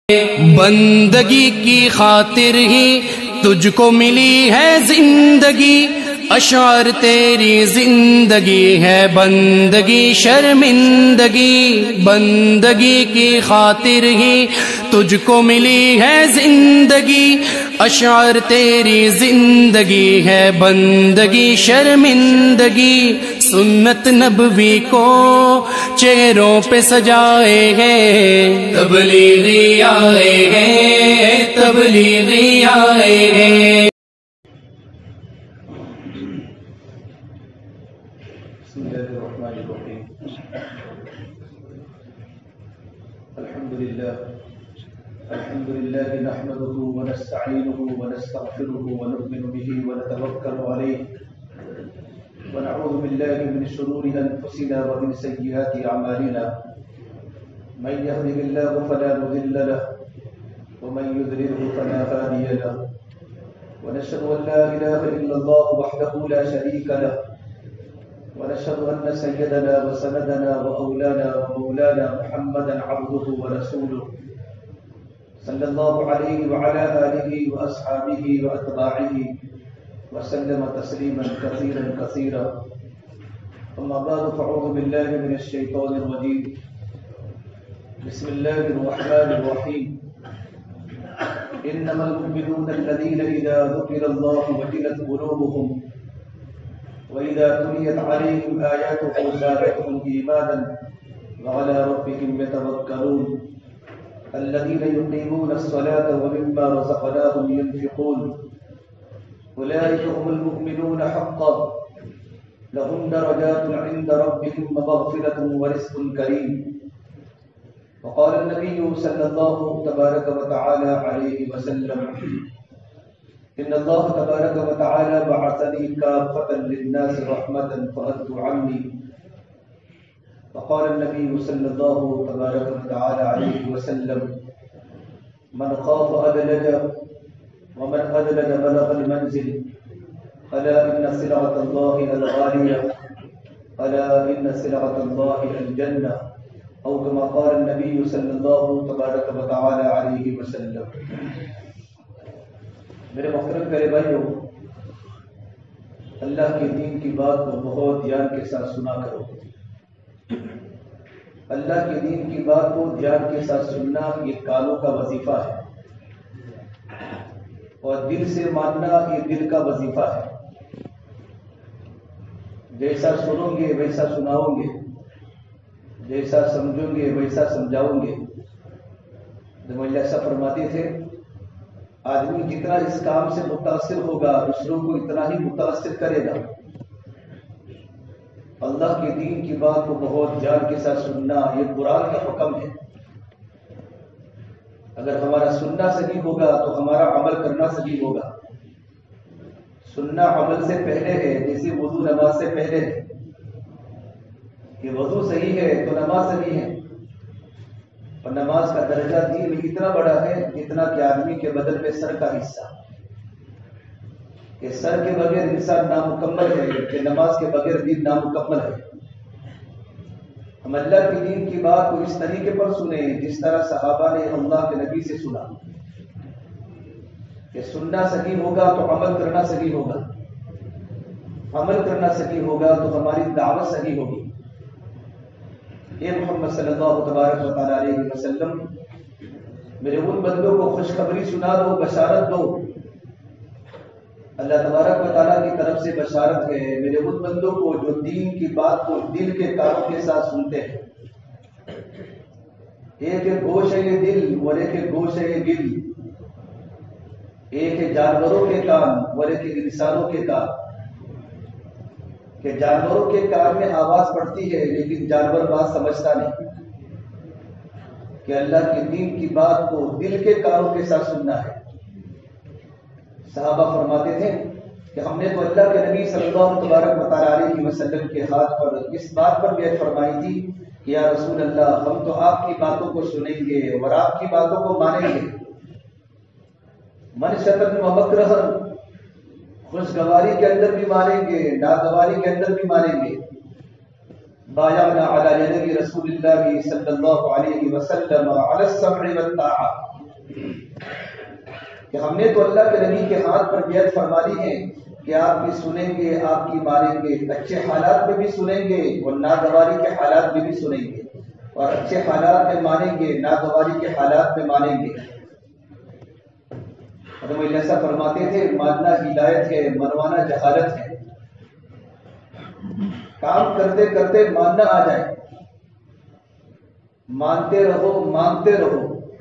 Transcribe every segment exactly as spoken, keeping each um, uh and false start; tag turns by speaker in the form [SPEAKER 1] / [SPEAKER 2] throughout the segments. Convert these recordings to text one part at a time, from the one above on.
[SPEAKER 1] بندگی کی خاطر ہی تجھ کو ملی ہے زندگی، اشعار تیری زندگی ہے بندگی شرمندگی، بندگی کی خاطر ہی تجھ کو ملی ہے زندگی، اشعار تیری زندگی ہے بندگی شرمندگی، سنت نبوی کو چہروں پہ سجائے ہیں، تبلیغی آئے ہیں، تبلیغی آئے ہیں۔
[SPEAKER 2] بسم الله الرحمن الرحيم الحمد لله الحمد لله نحمده ونستعينه ونستغفره ونؤمن به ونتوكل عليه ونعوذ بالله من شرور أنفسنا ومن سيئات أعمالنا، من يهده الله فلا مضل له ومن يضلله فلا هادي له، ونشهد أن لا إله إلا الله وحده لا شريك له، ونشهد أن سيدنا وسندنا وأولانا ومولانا محمدا عبده ورسوله صلى الله عليه وعلى آله وأصحابه وأتباعه وسلم تسليما كثيرا كثيرا، أما بعد فأعوذ بالله من الشيطان الرجيم، بسم الله الرحمن الرحيم، إنما المؤمنون الذين إذا ذكر الله وجلت قلوبهم وإذا تليت عليهم آياته زادتهم إيمانا وعلى ربهم يتوكلون، الذين يقيمون الصلاة ومما رزقناهم ينفقون، أولئك هم المؤمنون حقا، لهم درجات عند ربهم ومغفرة ورزق كريم، وقال النبي صلى الله تبارك وتعالى عليه وسلم، إن الله تبارك وتعالى بعثني كافة للناس رحمة فأدوا عني، وقال النبي صلى الله تبارك وتعالى عليه وسلم، من خاف أدلج ومن أدلج بلغ المنزل، ألا إن سلعة الله الغالية، ألا إن سلعة الله الجنة، أو كما قال النبي صلى الله تبارك وتعالى عليه وسلم۔ میرے محترم پیارے بھائیوں، اللہ کے دین کی بات کو بہت دھیان کے ساتھ سنا کرو۔ اللہ کے دین کی بات کو دھیان کے ساتھ سننا یہ کانوں کا وظیفہ ہے، اور دل سے ماننا یہ دل کا وظیفہ ہے۔ جیسا سنو گے ویسا سناؤ گے، جیسا سمجھو گے ویسا سمجھاؤ گے۔ جب اللہ ایسا فرماتے تھے، آدمی جتنا اس کام سے متاثر ہوگا دوسروں کو اتنا ہی متاثر کرے گا۔ اللہ کے دین کی بات کو بہت دھیان کے ساتھ سننا یہ قرآن کا حکم ہے۔ اگر ہمارا سننا صحیح ہوگا تو ہمارا عمل کرنا صحیح ہوگا۔ سننا عمل سے پہلے ہے، جیسے وضو نماز سے پہلے ہے کہ وضو صحیح ہے تو نماز صحیح ہے، اور نماز کا درجہ دین میں اتنا بڑا ہے جتنا کہ آدمی کے بدن میں سر کا حصہ، کہ سر کے بغیر انسان نامکمل ہے، کہ نماز کے بغیر دین نامکمل ہے۔ ہم اللہ کے دین کی بات کو اس طریقے پر سنیں جس طرح صحابہ نے اللہ کے نبی سے سنا، کہ سننا صحیح ہوگا تو عمل کرنا صحیح ہوگا، عمل کرنا صحیح ہوگا تو ہماری دعوت صحیح ہوگی۔ اے محمد صلی اللہ تبارک و تعالیٰ علیہ وسلم، میرے ان بندوں کو خوشخبری سنا دو، بشارت دو۔ اللہ تبارک و تعالیٰ کی طرف سے بشارت ہے میرے ان بندوں کو جو دین کی بات کو دل کے کانوں کے ساتھ سنتے ہیں۔ ایک ہے گوش ہے یہ دل اور ایک ہے گوش ہے یہ دل، ایک ہے جانوروں کے کان اور ایک ہے انسانوں کے کان، کہ جانوروں کے کان میں آواز پڑتی ہے لیکن جانور بات سمجھتا نہیں، کہ اللہ کے دین کی بات کو دل کے کانوں کے ساتھ سننا ہے۔ صحابہ فرماتے تھے کہ ہم نے تو اللہ کے نبی صلی اللہ تبارک و تعالیٰ علیہ وسلم کے ہاتھ پر اس بات پر بیعت فرمائی تھی کہ یا رسول اللہ، ہم تو آپ کی باتوں کو سنیں گے اور آپ کی باتوں کو مانیں گے۔ من شتم و مکرہ، خوشگواری کے اندر بھی مانیں گے، ناگواری کے اندر بھی مانیں گے۔ بايعنا على يدي رسول الله صلى الله عليه وسلم على السمع والطاعة کہ ہم نے تو اللہ کے نبی کے ہاتھ پر بیعت فرما لی ہے کہ آپ کی سنیں گے، آپ کی مانیں گے، اچھے حالات میں بھی سنیں گے اور ناگواری کے حالات میں بھی سنیں گے، اور اچھے حالات میں مانیں گے، ناگواری کے حالات میں مانیں گے۔ حضرت علیہ ایسا فرماتے تھے ماننا ہدایت ہے، منوانا جہالت ہے۔ کام کرتے کرتے ماننا آ جائے، مانتے رہو مانگتے رہو،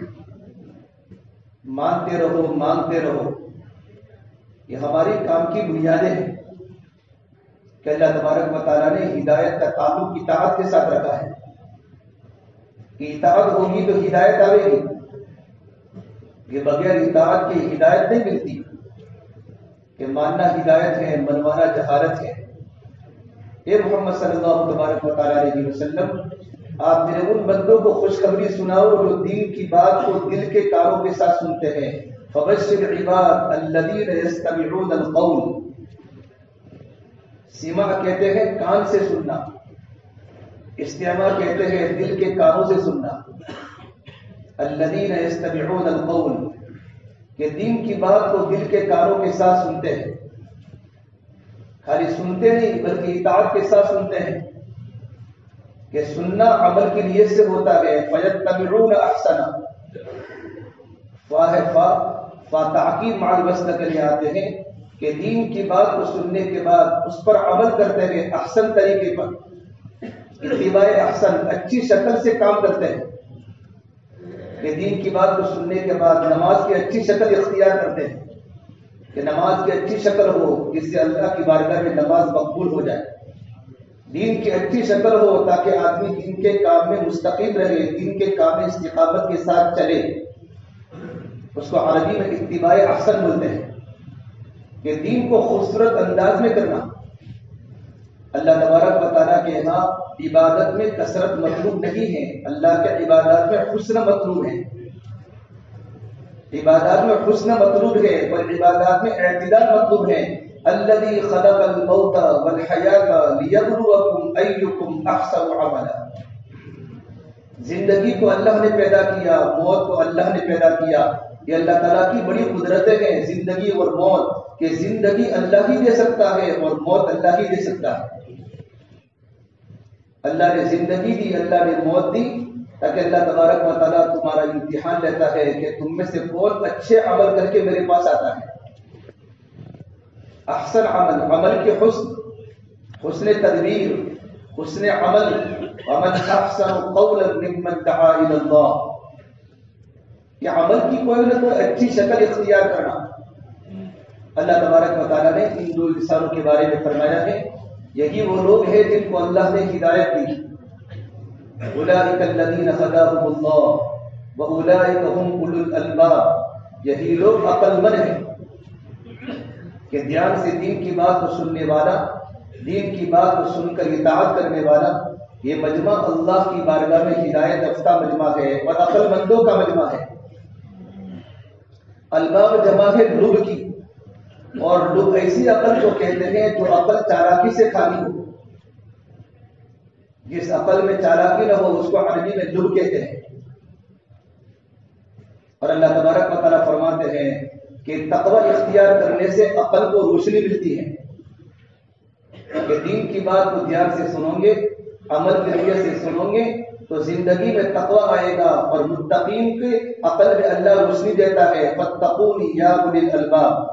[SPEAKER 2] مانتے رہو مانگتے رہو، یہ ہماری کام کی بنیادیں ہیں کہ اللہ تبارک و تعالیٰ نے ہدایت کا تعلق اطاعت کے ساتھ رکھا ہے کہ اطاعت ہوگی تو ہدایت آئے گی، یہ بغیر اطاعت کی ہدایت نہیں ملتی، کہ ماننا ہدایت ہے، منوانا جہالت ہے۔ اے محمد صلی اللہ تبارک و تعالیٰ علیہ وسلم، آپ میرے ان بندوں کو خوشخبری سناؤ جو دین کی بات کو دل کے کاروں کے ساتھ سنتے ہیں۔ فبشر عباد الذین یستمعون القول، سماع کہتے ہیں کان سے سننا، استماع کہتے ہیں دل کے کانوں سے سننا۔ الذین یستمعون القول، کہ دین کی بات کو دل کے کانوں کے ساتھ سنتے ہیں، خالی سنتے نہیں بلکہ اطاعت کے ساتھ سنتے ہیں، کہ سننا عمل کی نیت سے ہوتا ہے۔ فیتبعون احسنا، فاہ فا فا تعقیب مع الوصل کے لیے آتے ہیں کہ دین کی بات کو سننے کے بعد اس پر عمل کرتے ہوئے احسن طریقے پر، اتباع احسن، اچھی شکل سے کام کرتے ہیں، کہ دین کی بات کو سننے کے بعد نماز کی اچھی شکل اختیار کرتے ہیں، کہ نماز کی اچھی شکل ہو جس سے اللہ کی بارگاہ میں نماز مقبول ہو جائے، دین کی اچھی شکل ہو تاکہ آدمی دین کے کام میں مستقیم رہے، دین کے کام میں استقامت کے ساتھ چلے، اس کو عربی میں اتباع احسن بولتے ہیں، کہ دین کو خوبصورت انداز میں کرنا۔ اللہ تبارک و تعالیٰ کے ہاں عبادت میں کثرت مطلوب نہیں ہے، اللہ کے عبادات میں حسن مطلوب ہے، عبادات میں حسن مطلوب ہے اور عبادات میں اعتدال مطلوب ہے۔ الذی خلق الموت والحیات لیبلوکم ایکم احسن عملا، زندگی کو اللہ نے پیدا کیا، موت کو اللہ نے پیدا کیا، یہ اللہ تعالیٰ کی بڑی قدرتیں ہیں، زندگی اور موت، کہ زندگی اللہ ہی دے سکتا ہے اور موت اللہ ہی دے سکتا ہے۔ اللہ نے زندگی دی، اللہ نے موت دی، تاکہ اللہ تبارک و تعالیٰ تمہارا امتحان لیتا ہے کہ تم میں سے کون اچھے عمل کر کے میرے پاس آتا ہے۔ احسن عمل، عمل کے حسن، حسن تدبیر، حسن عمل۔ ومن احسن قولا ممن دعا الی اللہ، کہ عمل کی کوئی نہ کوئی اچھی شکل اختیار کرنا۔ اللہ تبارک و تعالیٰ نے ان دو انسانوں کے بارے میں فرمایا ہے یہی وہ لوگ ہیں جن کو اللہ نے ہدایت دی، اولئک الذین ہداہم اللہ واولئک هم اولو الالباب، یہی لوگ عقل مند ہیں، کہ دھیان سے دین کی بات کو سننے والا، دین کی بات کو سن کر اطاعت کرنے والا، یہ مجمع اللہ کی بارگاہ میں ہدایت یافتہ مجمع ہے اور عقل مندوں کا مجمع ہے۔ الباب جمع ہے لب کی، اور لب ایسی عقل کو کہتے ہیں جو عقل چالاکی سے خالی ہو، جس عقل میں چالاکی نہ ہو اس کو عربی میں لب کہتے ہیں۔ اور اللہ تبارک و تعالیٰ فرماتے ہیں کہ تقوی اختیار کرنے سے عقل کو روشنی ملتی ہے، کہ دین کی بات کو دھیان سے سنو گے، عمل کے ذریعے سے سنو گے تو زندگی میں تقوی آئے گا، اور متقین کے عقل میں اللہ روشنی دیتا ہے۔ فاتقونی یا اولی الالباب،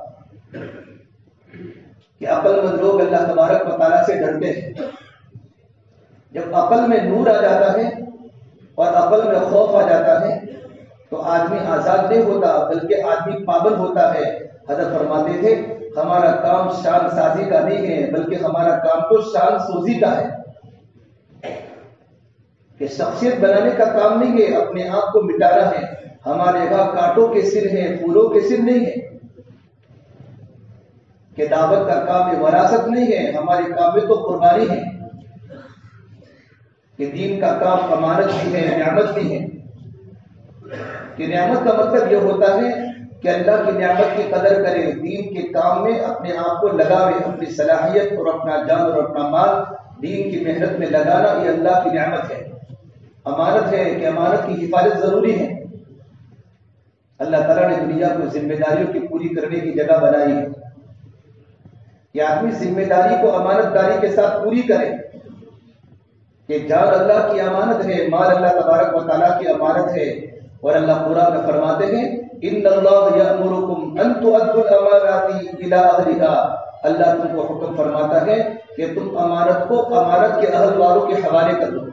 [SPEAKER 2] کہ عقل مند لوگ اللہ تبارک و تعالیٰ سے ڈرتے ہیں۔ جب عقل میں نور آ جاتا ہے اور عقل میں خوف آ جاتا ہے تو آدمی آزاد نہیں ہوتا بلکہ آدمی پابند ہوتا ہے۔ حضرت فرماتے تھے ہمارا کام شان سازی کا نہیں ہے بلکہ ہمارا کام تو شان سوزی کا ہے، کہ شخصیت بنانے کا کام نہیں ہے، اپنے آپ کو مٹانا ہے۔ ہمارے یہاں کانٹوں کے سر ہیں، پھولوں کے سر نہیں ہے، کہ دعوت کا کام میں وراثت نہیں ہے، ہمارے کام میں تو قربانی ہے، کہ دین کا کام امانت بھی ہے، نعمت بھی ہے۔ کہ نعمت کا مطلب یہ ہوتا ہے کہ اللہ کی نعمت کی قدر کرے، دین کے کام میں اپنے آپ کو لگاوے، اپنی صلاحیت اور اپنا جان اور اپنا مال دین کی محنت میں لگانا یہ اللہ کی نعمت ہے، امانت ہے کہ امانت کی حفاظت ضروری ہے۔ اللہ تعالیٰ نے دنیا کو ذمہ داریوں کی پوری کرنے کی جگہ بنائی ہے کہ آدمی ذمہ داری کو امانت داری کے ساتھ پوری کرے، کہ جان اللہ کی امانت ہے، مال اللہ تبارک و تعالیٰ کی امانت ہے۔ اور اللہ قرآن میں فرماتے ہیں ان اللہ یأمرکم ان تؤدوا الامانات الی اہلھا، اللہ تم کو حکم فرماتا ہے کہ تم امانت کو امانت کے اہل والوں کے حوالے کر دو۔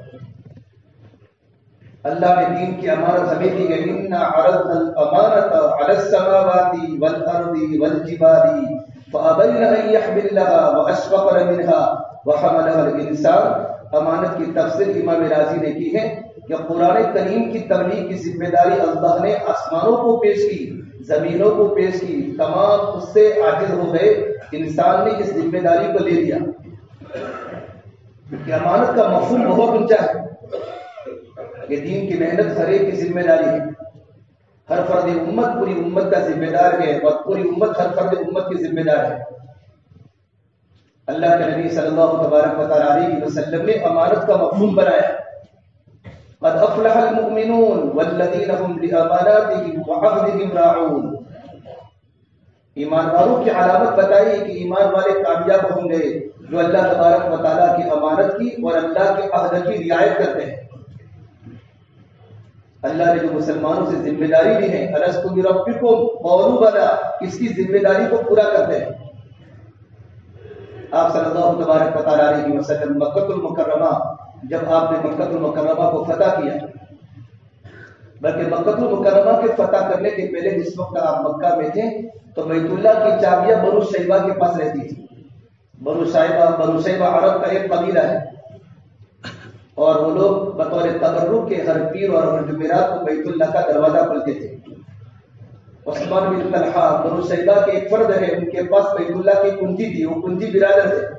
[SPEAKER 2] اللہ نے دین کی امانت ہمیں دی ہے، انا عرضنا الامانۃ علی السماوات والارض والجبال فابین ان یحملنها واشفقن منها وحملها الانسان۔ امانت کی تفسیر امام رازی نے کی ہے کہ قرآن کریم کی تبلیغ کی ذمہ داری اللہ نے آسمانوں کو پیش کی، زمینوں کو پیش کی، تمام اس سے عاجز ہو گئے، انسان نے اس ذمہ داری کو لے لیا۔ کہ امانت کا مفہوم بہت اونچا ہے، یہ دین کی محنت ہر ایک کی ذمہ داری ہے، ہر فرد امت پوری امت کا ذمہ دار ہے، اور پوری امت ہر فرد امت کی ذمہ دار ہے۔ اللہ کے نبی صلی اللہ تبارک و تعالیٰ علیہ وسلم نے امانت کا مفہوم بنایا، قد افلح المؤمنون والذین هم لاماناتهم وعهدهم راعون۔ ایمان والوں کی علامت بتائی کہ ایمان والے کامیاب ہوں گے جو اللہ تبارک و تعالیٰ کی امانت کی اور اللہ کے عہد کی رعایت کرتے ہیں۔ اللہ نے جو مسلمانوں سے ذمہ داری لی ہے، الست بربکم قالوا بلی، اس کی ذمہ داری کو پورا کرتے ہیں۔ آپ صلی اللہ تبارک و تعالیٰ علیہ وسلم مکہ المکرمہ، جب آپ نے مکہ المکرمہ کو فتح کیا، بلکہ مکہ المکرمہ کے فتح کرنے کے پہلے جس وقت آپ مکہ میں تھے تو بیت اللہ کی چابیاں بنو شیبہ کے پاس رہتی تھی۔ بنو شیبہ بنو شیبہ عرب کا ایک قبیلہ ہے، اور وہ لوگ بطور تبرک کے ہر پیر اور ہر جمعرات کو بیت اللہ کا دروازہ کھولتے تھے۔ عثمان بن طلحہ بنو شیبہ کے ایک فرد ہے، ان کے پاس بیت اللہ کی کنجی تھی، وہ کنجی برادر تھے۔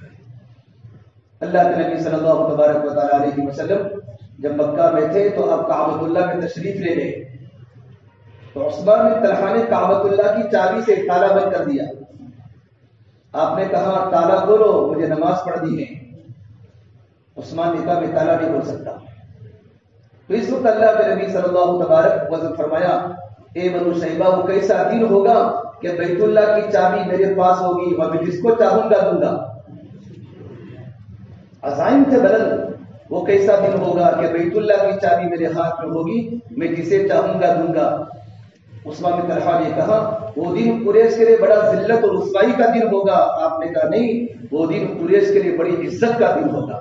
[SPEAKER 2] اللہ کے نبی صلی اللہ تبارک و تعالیٰ علیہ وسلم جب مکہ میں تھے تو آپ کعبۃ اللہ میں تشریف لے گئے، تو عثمان بن طلحہ نے کعبۃ اللہ کی چابی سے تالا بند کر دیا۔ آپ نے کہا تالا کھولو، مجھے نماز پڑھنی ہے۔ عثمان نے کہا میں تالا نہیں کھول سکتا۔ تو اس وقت اللہ کے نبی صلی اللہ تبارک وسلم فرمایا اے بنو شیبہ، وہ کیسا دن ہوگا کہ بیت اللہ کی چابی میرے پاس ہوگی اور میں جس کو چاہوں گا دوں گا۔ عزائم تھے بلند، وہ کیسا دن ہوگا کہ بیت اللہ کی چابی میرے ہاتھ میں ہوگی، میں جسے چاہوں گا دوں گا۔ عثمان بن طلحہ نے کہا وہ دن قریش کے لیے بڑا ذلت اور رسوائی کا دن ہوگا۔ آپ نے کہا نہیں، وہ دن قریش کے لیے بڑی عزت کا دن ہوگا۔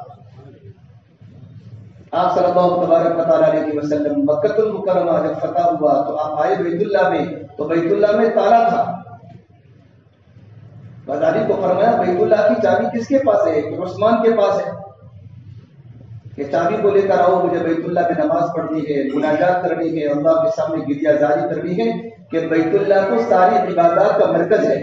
[SPEAKER 2] آپ صلی اللہ تبارک و تعالیٰ علیہ وسلم مکہ المکرمہ جب فتح ہوا تو آپ آئے بیت اللہ میں، تو بیت اللہ میں تالا تھا۔ بازاری کو فرمایا بیت اللہ کی چابی کس کے پاس ہے؟ کہ عثمان کے پاس ہے، کہ چابی کو لے کر آؤ، مجھے بیت اللہ میں نماز پڑھنی ہے، مناجات کرنی ہے، اللہ کے سامنے گریہ زاری کرنی ہے، کہ بیت اللہ کو ساری عبادات کا مرکز ہے۔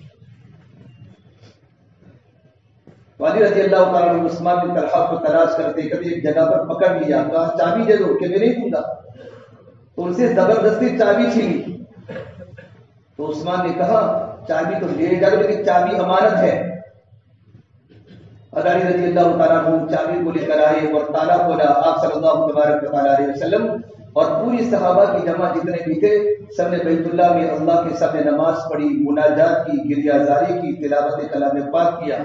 [SPEAKER 2] علی رضی اللہ تعالیٰ عنہ عثمان بن طلحہ کو تلاش کرتے کرتے ایک جگہ پر پکڑ لیا، کہا چابی دے دو، کہ میں نہیں دوں گا۔ تو ان سے زبردستی چابی چھینی، تو عثمان نے کہا چابی تو لے جا دو لیکن چابی امانت ہے۔ علی رضی اللہ تعالیٰ عنہ چابی کو لے کر آئے اور تالا کھولا۔ آپ صلی اللہ تبارک و تعالیٰ علیہ وسلم اور پوری صحابہ کی جمع جتنے بھی تھے سب نے بیت اللہ میں اللہ کے سامنے نماز پڑھی، مناجات کی، گریہ زاری کی، تلاوت کلام پاک کیا۔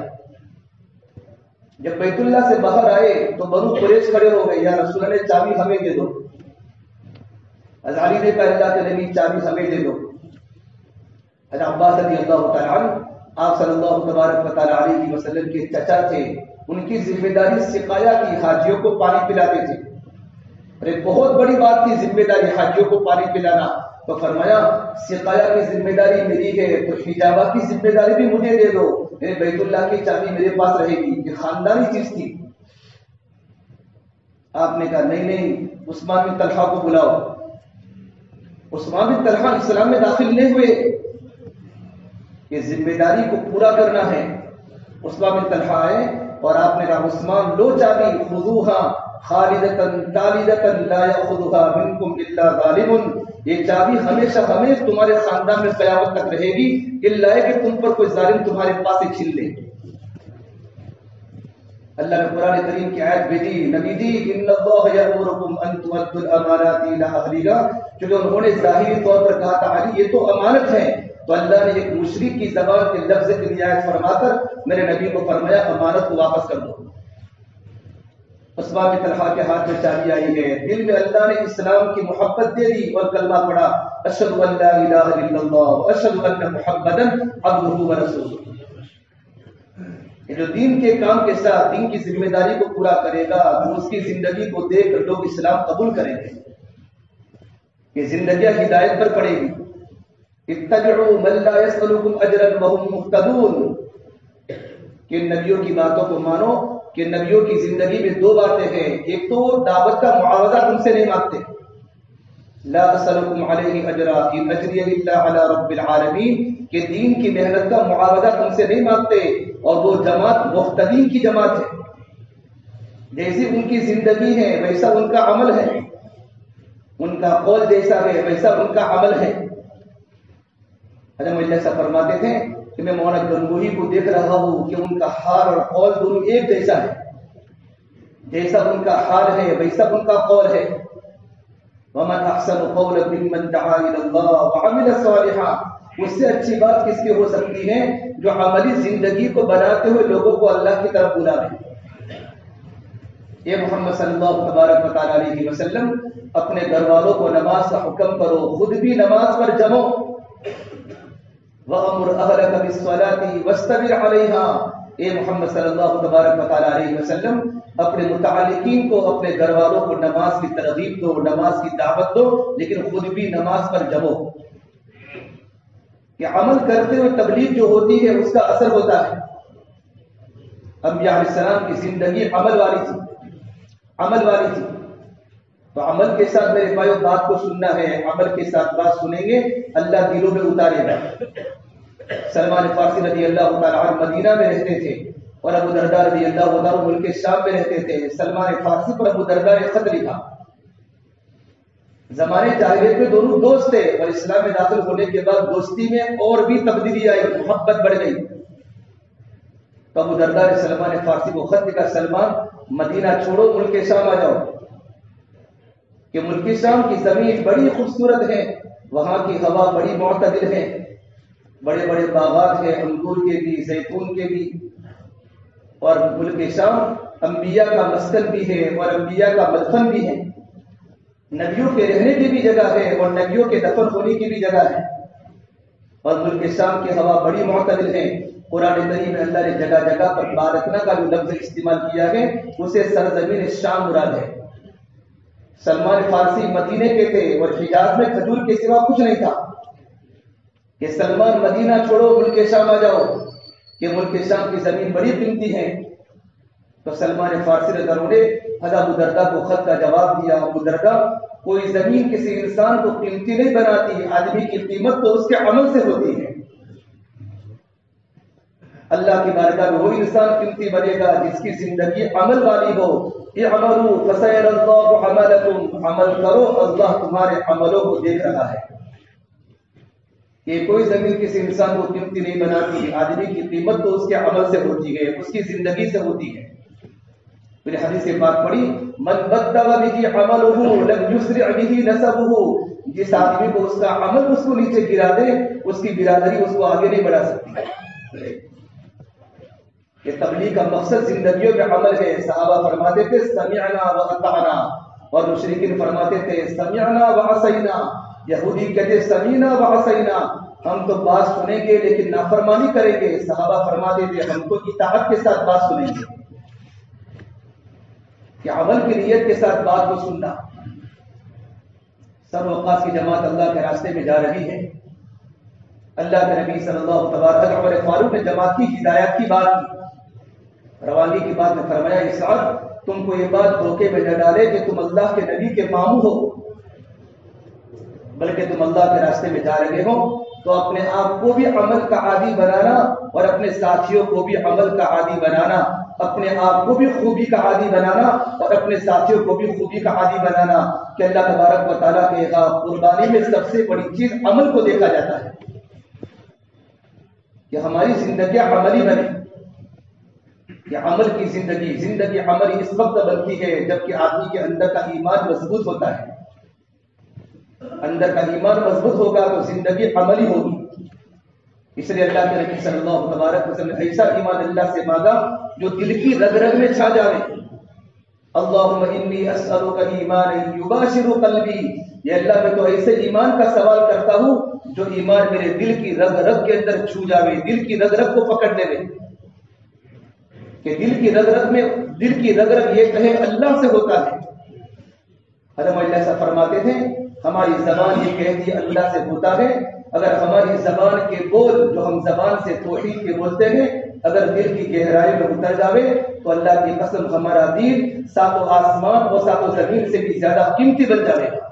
[SPEAKER 2] جب بیت اللہ سے باہر آئے تو بنو قریش کھڑے ہو گئے، یا رسول اللہ چابی ہمیں دے دو۔ علی نے کہا اللہ کے نبی چابی ہمیں دے دو۔ حضرت عباس رضی اللہ تعالیٰ عنہ آپ صلی اللہ تبارک و تعالیٰ علیہ وسلم کے چچا تھے، ان کی ذمہ داری سقایا کی، حاجیوں کو پانی پلاتے تھے، اور ایک بہت بڑی بات تھی ذمہ داری حاجیوں کو پانی پلانا۔ تو فرمایا سقایا کی ذمہ داری میری ہے تو حجابہ کی ذمہ داری بھی مجھے دے دو، میرے بیت اللہ کی چابی میرے پاس رہے گی۔ یہ خاندانی چیز تھی۔ آپ نے کہا نہیں نہیں، عثمان بن طلحہ کو بلاؤ۔ عثمان بن طلحہ اسلام میں داخل نہیں ہوئے، یہ ذمہ داری کو پورا کرنا ہے۔ عثمان بن طلحہ آئے اور آپ نے کہا عثمان لو چابی، خذوہا خالدتن تالدتن لا یاخذها منکم الا ظالم، یہ چابی ہمیشہ ہمیں تمہارے خاندان میں قیامت تک رہے گی، الا کہ تم پر کوئی ظالم تمہارے پاس سے چھین لے۔ اللہ نے قرآن کریم کی آیت بھیجی، نبی جی ان اللہ یامرکم ان تؤدوا الامانات الی اہلھا، چونکہ انہوں نے ظاہری طور پر کہا تھا علی یہ تو امانت ہے، تو اللہ نے ایک مشرک کی زبان کے لفظ کی رعایت فرما کر میرے نبی کو فرمایا امانت کو واپس کر دو۔ عثمان بن طلحہ کے ہاتھ میں چابی آئی ہے، دل میں اللہ نے اسلام کی محبت دے دی اور کلمہ پڑھا اشہد ان لا الہ الا اللہ واشہد ان محمدا عبدہ ورسولہ۔ جو دین کے کام کے ساتھ دین کی ذمہ داری کو پورا کرے گا تو اس کی زندگی کو دیکھ کر لوگ اسلام قبول کریں گے، یہ زندگیاں ہدایت پر پڑے گی۔ اتبعوا من لا يسألكم اجرا وهم مهتدون، کہ نبیوں کی باتوں کو مانو، کہ نبیوں کی زندگی میں دو باتیں ہیں، ایک تو دعوت کا معاوضہ تم سے نہیں مانگتے، لا اسألكم علیہ اجرا ان اجری الا علی رب العالمین، کہ دین کی محنت کا معاوضہ تم سے نہیں مانگتے، اور وہ جماعت مختدین کی جماعت ہے، جیسی ان کی زندگی ہے ویسا ان کا عمل ہے، ان کا قول جیسا ہے ویسا ان کا عمل ہے۔ حضرت مجھے ایسا فرماتے تھے کہ میں مولانا گنگوہی کو دیکھ رہا ہوں کہ ان کا حال اور قول دونوں ایک جیسا ہے، جیسا ان کا حال ہے ویسا ان کا قول ہے۔ ومن احسن قولا ممن دعا الى الله وعمل صالحا، اس سے اچھی بات کس کی ہو سکتی ہے جو عملی زندگی کو بناتے ہوئے لوگوں کو اللہ کی طرف بلاوے۔ یہ محمد صلی اللہ تبارک و تعالی علیہ وسلم اپنے گھر والوں کو نماز کا حکم کرو، خود بھی نماز پر جمو، وَأَمُرْ أَهْلَكَ بِالصَّلَاةِ وَاسْتَبِرْ عَلَيْهَا۔ اے محمد صلی اللہ تبارک و تعالی علیہ وسلم اپنے متعلقین کو، اپنے گھر والوں کو نماز کی ترغیب دو، نماز کی دعوت دو، لیکن خود بھی نماز پر جمو، کہ عمل کرتے ہوئے تبلیغ جو ہوتی ہے اس کا اثر ہوتا ہے۔ انبیاء علیہ السلام کی زندگی عمل والی تھی، عمل والی تھی، تو عمل کے ساتھ میرے بھائیوں بات کو سننا ہے، عمل کے ساتھ بات سنیں گے اللہ دلوں میں اتارے گا۔ سلمان فارسی رضی اللہ تعالیٰ عنہ مدینہ میں رہتے تھے اور ابو درداء رضی اللہ عنہ ملک شام میں رہتے تھے۔ سلمان فارسی پر ابو درداء نے خط لکھا، زمانے جاہلیت میں دونوں دوست تھے اور اسلام میں داخل ہونے کے بعد دوستی میں اور بھی تبدیلی آئی، محبت بڑھ گئی۔ تو ابو درداء نے سلمان فارسی کو خط لکھا، سلمان مدینہ چھوڑو، ملک شام آ جاؤ، کہ ملک شام کی زمین بڑی خوبصورت ہے، وہاں کی ہوا بڑی معتدل ہے، بڑے بڑے باغات ہیں، انگور کے بھی، زیتون کے بھی، اور ملک شام انبیاء کا مسکن بھی ہے اور انبیاء کا مدفن بھی ہے، نبیوں کے رہنے کی بھی جگہ ہے اور نبیوں کے دفن ہونے کی بھی جگہ ہے، اور ملک شام کی ہوا بڑی معتدل ہے۔ قرآن کریم میں اللہ نے جگہ جگہ پر بارکنا کا جو لفظ استعمال کیا ہے اسے سرزمین شام مراد ہے۔ سلمان فارسی مدینے کے تھے اور حجاز میں کھجور کے سوا کچھ نہیں تھا، کہ سلمان مدینہ چھوڑو ملک شام آ جاؤ، کہ ملک شام کی زمین بڑی قیمتی ہے۔ تو سلمان فارسی رضی اللہ عنہ نے حضرت ابو درداء کو خط کا جواب دیا، ابو درداء کوئی زمین کسی انسان کو قیمتی نہیں بناتی، آدمی کی قیمت تو اس کے عمل سے ہوتی ہے۔ اللہ کی بارگاہ میں وہ انسان قیمتی بنے گا جس کی زندگی عمل والی ہو۔ اعملوا فسيرى الله عملكم، عمل کرو اللہ تمہارے عملوں کو دیکھ رہا ہے۔ کہ کوئی زمین کسی انسان کو قیمتی نہیں بناتی، آدمی کی قیمت تو اس کے عمل سے ہوتی ہے، اس کی زندگی سے ہوتی ہے۔ پھر حدیث سے بات پڑھی، من بدل به عمله لم يسرع به نسبه، جس آدمی کو اس کا عمل اس کو نیچے گرا دے اس کی برادری اس کو آگے نہیں بڑھا سکتی۔ یہ تبلیغ کا مقصد زندگیوں میں عمل ہے۔ صحابہ فرماتے تھے سمعنا واطعنا، اور مشرکین فرماتے تھے سمعنا وعصینا، یہودی کہتے سمینا وعصینا، ہم تو بات سنیں گے لیکن نافرمانی کریں گے۔ صحابہ فرماتے تھے ہم تو اطاعت کے ساتھ بات سنیں گے، کہ عمل کی نیت کے ساتھ بات کو سننا۔ سر اوقات کی جماعت اللہ کے راستے میں جا رہی ہے، اللہ کے نبی صلی اللہ تبارک عمر فاروق نے جماعت کی ہدایت کی بات کی، روانگی کی بات میں فرمایا اسعد تم کو یہ بات دھوکے میں نہ ڈالے کہ تم اللہ کے نبی کے ماموں ہو، بلکہ تم اللہ کے راستے میں جا رہے ہو تو اپنے آپ کو بھی عمل کا عادی بنانا اور اپنے ساتھیوں کو بھی عمل کا عادی بنانا، اپنے آپ کو بھی خوبی کا عادی بنانا اور اپنے ساتھیوں کو بھی خوبی کا عادی بنانا، کہ اللہ تبارک و تعالیٰ کے قربانی میں سب سے بڑی چیز عمل کو دیکھا جاتا ہے، کہ ہماری زندگیاں عملی بنے، کہ عمل کی زندگی زندگی عملی اس وقت بنتی ہے جبکہ آدمی کے اندر کا ایمان مضبوط ہوتا ہے. اندر کا ایمان مضبوط ہوگا تو زندگی عملی ہوگی. اس لیے اللہ کے نبی صلی اللہ تبارک وسلم نے ایسا ایمان اللہ سے مانگا جو دل کی رگ رگ میں چھا جائے. اللہم انی اسألک ایمانا یباشر قلبی، یا اللہ میں تو ایسے ایمان کا سوال کرتا ہوں جو ایمان میرے دل کی رگ رگ کے اندر چھو جاوے، دل کی رگ رگ کو پکڑ لے. کہ دل کی رگ رگ میں دل کی رگ رگ یہ کہے اللہ سے ہوتا ہے. حضرت اللہ ایسا فرماتے تھے ہماری زبان یہ کہتی ہے اللہ سے ہوتا ہے، اگر ہماری زبان کے بول جو ہم زبان سے توحید کے بولتے ہیں اگر دل کی گہرائی میں اتر جاوے تو اللہ کی قسم ہمارا دین ساتوں آسمان اور ساتوں زمین سے بھی زیادہ قیمتی بن جائے گا.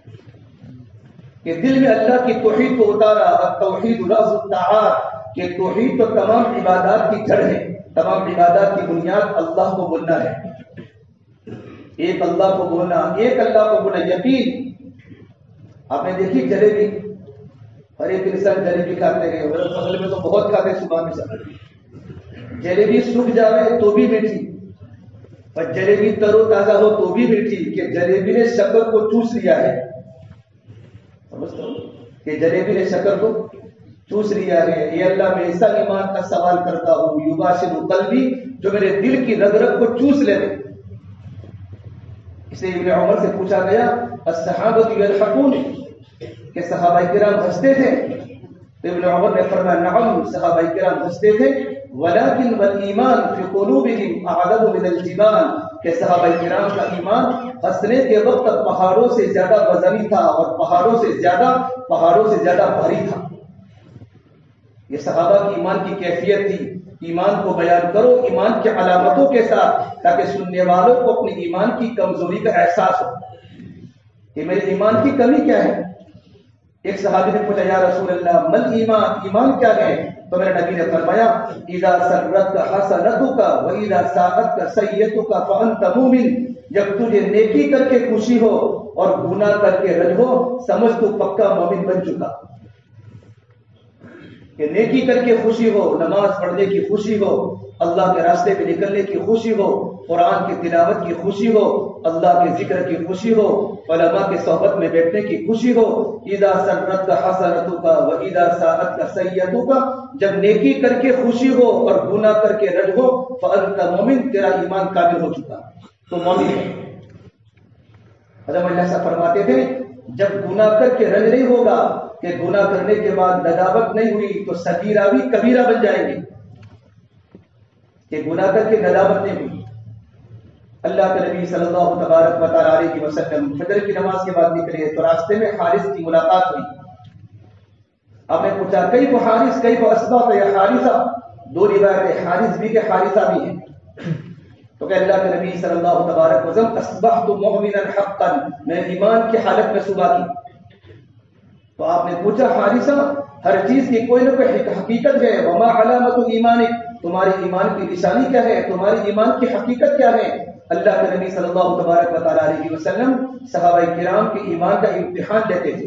[SPEAKER 2] کہ دل میں اللہ کی توحید کو اتارا. التوحید رأس الطاعات، کہ توحید تو تمام عبادات کی جڑ ہے، تمام عبادات کی بنیاد اللہ کو بولنا ہے. ایک اللہ کو بولنا، ایک اللہ کو بولنا. یقین آپ نے دیکھی جلیبی، ہر ایک انسان جلیبی کھاتے ہیں، فصل میں تو بہت کھاتے ہیں صبح میں سب. جلیبی سوکھ جاوے تو بھی میٹھی، اور جلیبی ترو تازہ ہو تو بھی میٹھی. کہ جلیبی نے شکر کو چوس لیا ہے. سمجھتے ہو کہ جلیبی نے شکر کو چوس لیا ہے. یہ اللہ میں ایسا ایمان کا سوال کرتا ہوں یباشر قلبی، جو میرے دل کی رگ رگ کو چوس لے. اسے ابن عمر سے پوچھا گیا الصحابۃ یضحکون، کہ صحابہ کرام ہنستے تھے؟ تو ابن عمر نے فرمایا نعم، صحابہ کرام ہنستے تھے، ولکن والایمان فی قلوبہم اعظم من الجبال، کہ صحابہ کرام کا ایمان ہنسنے کے وقت پہاڑوں سے زیادہ وزنی تھا اور پہاڑوں سے زیادہ پہاڑوں سے زیادہ بھاری تھا. یہ صحابہ کی ایمان کی کیفیت تھی. ایمان کو بیان کرو ایمان کی علامتوں کے ساتھ تاکہ سننے والوں کو اپنی ایمان کی کمزوری کا احساس ہو کہ میرے ایمان کی کمی کیا ہے. ایک صحابی نے پوچھا یا رسول اللہ مل ایمان، ایمان کیا ہے؟ تو میرے نبی نے فرمایا اذا سرتک حسنتک واذا ساءتک سیئتک فانت مومن، جب تجھے نیکی کر کے خوشی ہو اور گناہ کر کے رنج ہو سمجھ تو پکا مومن بن چکا. کہ نیکی کر کے خوشی ہو، نماز پڑھنے کی خوشی ہو، اللہ کے راستے پہ نکلنے کی خوشی ہو، قرآن کی تلاوت کی خوشی ہو، اللہ کے ذکر کی خوشی ہو، علماء کے صحبت میں بیٹھنے کی خوشی ہو. اذا سرتک حسنتک واذا ساءتک سیئتک، جب نیکی کر کے خوشی ہو اور گناہ کر کے رنج ہو فانت مومن، تیرا ایمان کامل ہو چکا تو مومن ہے. حضرت اللہ صاحب فرماتے تھے جب گناہ کر کے رنج نہیں ہوگا کہ گناہ کرنے کے بعد ندامت نہیں ہوئی تو صغیرہ بھی کبیرہ بن جائیں گے. کہ گناہ کر کے ندامت نہیں ہوئی. اللہ کے نبی صلی اللہ تبارک و تعالی علیہ وسلم فجر کی نماز کے بعد نکلے تو راستے میں حارث کی ملاقات ہوئی. آپ نے پوچھا کئی وہ حارث کئی وہ اسباب یا حارثہ، دو روایتیں حارث بھی کہ حارثہ بھی ہیں. تو کہ اللہ کے نبی صلی اللہ تبارک وسلم اصبحت مؤمنا حقا، میں ایمان کی حالت میں صبح کی. تو آپ نے پوچھا حارثہ ہر چیز کی کوئی نہ کوئی حقیقت ہے، وما علامت ایمانک، تمہاری ایمان کی نشانی کیا ہے، تمہاری ایمان کی حقیقت کیا ہے. اللہ کے نبی صلی اللہ تبارک و تعالی علیہ وسلم صحابہ کرام کے ایمان کا امتحان لیتے تھے.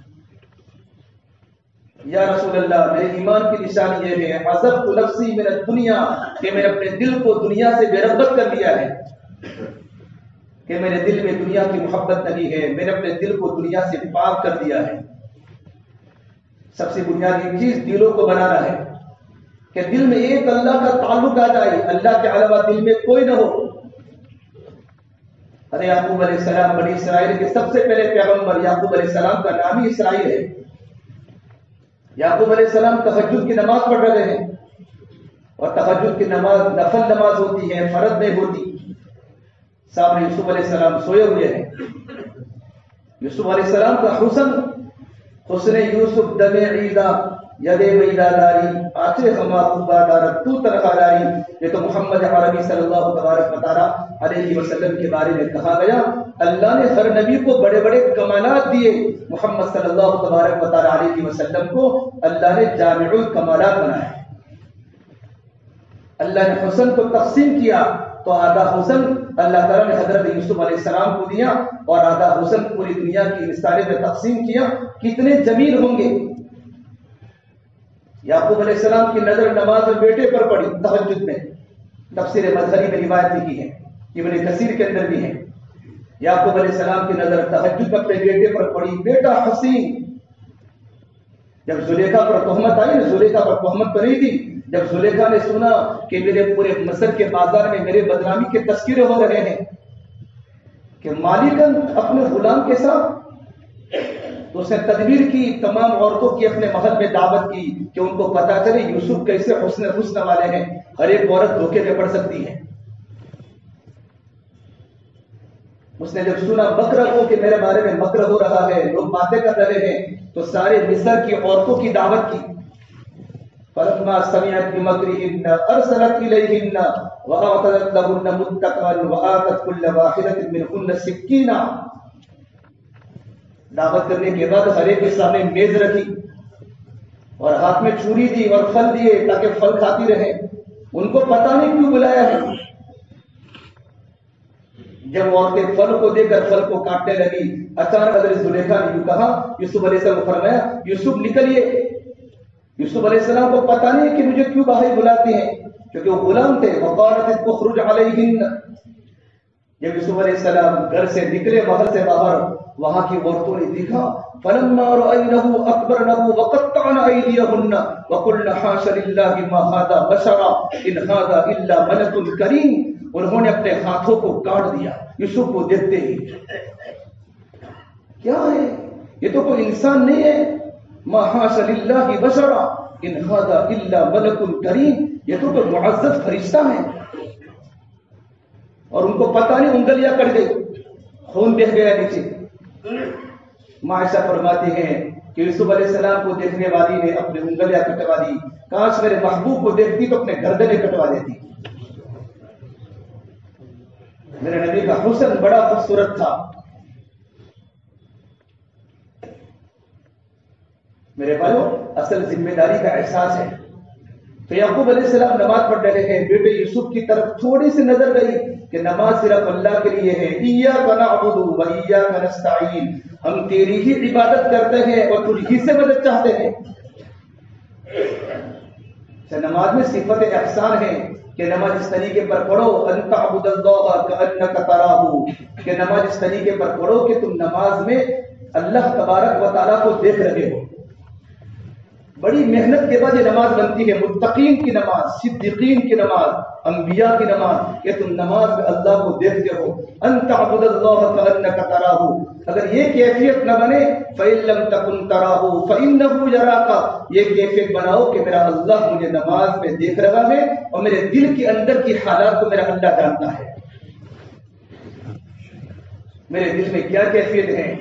[SPEAKER 2] یا رسول اللہ میرے ایمان کی نشانی یہ ہے عذبت نفسی من الدنیا، کہ میں نے اپنے دل کو دنیا سے بے رغبت کر لیا ہے، کہ میرے دل میں دنیا کی محبت نہیں ہے، میں نے اپنے دل کو دنیا سے پاک کر دیا ہے. سب سے بنیادی چیز دلوں کو بنانا ہے کہ دل میں ایک اللہ کا تعلق آ جائے، اللہ کے علاوہ دل میں کوئی نہ ہو. ارے یعقوب علیہ السلام بنی اسرائیل کے سب سے پہلے پیغمبر، یعقوب علیہ السلام کا نام ہی اسرائیل ہے. یعقوب علیہ السلام تہجد کی نماز پڑھ رہے ہیں اور تہجد کی نماز نفل نماز ہوتی ہے، فرض نہیں ہوتی. سامنے یوسف علیہ السلام سوئے ہوئے ہیں. یوسف علیہ السلام کا حسن حسن یوسف دم عیدا ید ویدا داری آچے ہما خوبا دارت تو تنخا داری. یہ تو محمد عربی صلی اللہ تبارک و تعالی علیہ وسلم کے بارے میں کہا گیا. اللہ نے ہر نبی کو بڑے بڑے کمالات دیے، محمد صلی اللہ تبارک و تعالی علیہ وسلم کو اللہ نے جامع الکمالات بنایا. اللہ نے حسن کو تقسیم کیا تو آدھا حسن اللہ تعالیٰ نے حضرت یوسف علیہ السلام کو دیا اور آدھا حسن پوری دنیا کی انسانیت میں تقسیم کیا. کتنے جمیل ہوں گے. یعقوب علیہ السلام کی نظر نماز میں بیٹے پر پڑی تہجد میں، تفسیر مظہری میں روایت لکھی ہے، ابن کثیر کے اندر بھی ہے۔ یعقوب علیہ السلام کی نظر تہجد میں اپنے بیٹے پر پڑی، بیٹا حسین۔ جب زلیخا پر تہمت آئی نا، زلیخا پر تہمت تو نہیں تھی، جب زلیخا نے سنا کہ میرے پورے مصر کے بازار میں میرے بدنامی کے تذکرے ہو رہے ہیں کہ مالکن اپنے غلام کے ساتھ، تو اس نے تدبیر کی، تمام عورتوں کی اپنے محل میں دعوت کی کہ ان کو پتا چلے یوسف کیسے حسن حسن والے ہیں، ہر ایک عورت دھوکے میں پڑ سکتی ہے۔ اس نے جب سنا مکر ہو کہ میرے بارے میں مکر ہو رہا ہے، لوگ باتیں کر رہے ہیں، تو سارے مصر کی عورتوں کی دعوت کی۔ فلما سمعت بمكرهن ارسلت اليهن واعتدت لهن متكئا واتت كل واحده منهن سكينا۔ دعوت کرنے کے بعد ہر ایک کے سامنے میز رکھی اور ہاتھ میں چھری دی اور پھل دیے تاکہ پھل کھاتی رہے۔ ان کو پتہ نہیں کیوں بلایا ہے۔ جب عورتیں پھل کو دے کر پھل کو کاٹنے لگی، اچانک حضرت زلیخا نے یوں کہا، یوسف علیہ السلام کو فرمایا یوسف نکلیے۔ یوسف علیہ السلام کو پتہ نہیں کہ مجھے کیوں باہر بلاتے ہیں، کیونکہ وہ غلام تھے۔ وقالت اخرج علیہن۔ جب یوسف علیہ السلام گھر سے نکلے، محل سے باہر، وہاں کی عورتوں نے دیکھا، فلما رأینہ اکبرنہ وقطعن ایدیہن وقلن حاش للہ ما ھذا بشرا ان ھذا الا ملک کریم۔ انہوں نے اپنے ہاتھوں کو کاٹ دیا یوسف کو دیکھتے ہی۔ کیا ہے یہ؟ تو کوئی انسان نہیں ہے۔ ما حاش للہ بشرا ان ھذا الا ملک کریم، یہ تو کوئی معزز فرشتہ ہے۔ اور ان کو پتہ نہیں انگلیاں کٹ گئی، خون بہہ گیا نیچے۔ معائشہ فرماتے ہیں کہ یوسف علیہ السلام کو دیکھنے والی نے اپنے انگلیاں کٹوا دی، کاش میرے محبوب کو دیکھتی تو اپنے گردنیں کٹوا دیتی۔ میرے نبی کا حسن بڑا خوبصورت تھا۔ میرے بھائیو، اصل ذمہ داری کا احساس ہے۔ تو یعقوب علیہ السلام نماز پڑھ رہے ہیں، بیٹے یوسف کی طرف تھوڑی سی نظر گئی کہ نماز صرف اللہ کے لیے ہے۔ ایاک نعبد و ایاک نستعین، ہم تیری ہی عبادت کرتے ہیں اور تجھ ہی سے مدد چاہتے ہیں۔ نماز میں صفت احسان ہے کہ نماز اس طریقے پر پڑھو، ان تعبد اللہ کأنک تراہ، کہ نماز اس طریقے پر پڑھو کہ تم نماز میں اللہ تبارک و تعالیٰ کو دیکھ رہے ہو۔ بڑی محنت کے بعد یہ نماز بنتی ہے، متقین کی نماز، صدیقین کی نماز، انبیاء کی نماز، کہ تم نماز میں اللہ کو دیکھتے ہو۔ ان تعبد اللہ کأنک تراہ، اگر یہ کیفیت نہ بنے فإن لم تکن تراہ فإنہ یراک، یہ کیفیت بناؤ کہ میرا اللہ مجھے نماز میں دیکھ رہا ہے اور میرے دل کے اندر کی حالات کو میرا اللہ جانتا ہے۔ میرے دل میں کیا کیفیت ہے؟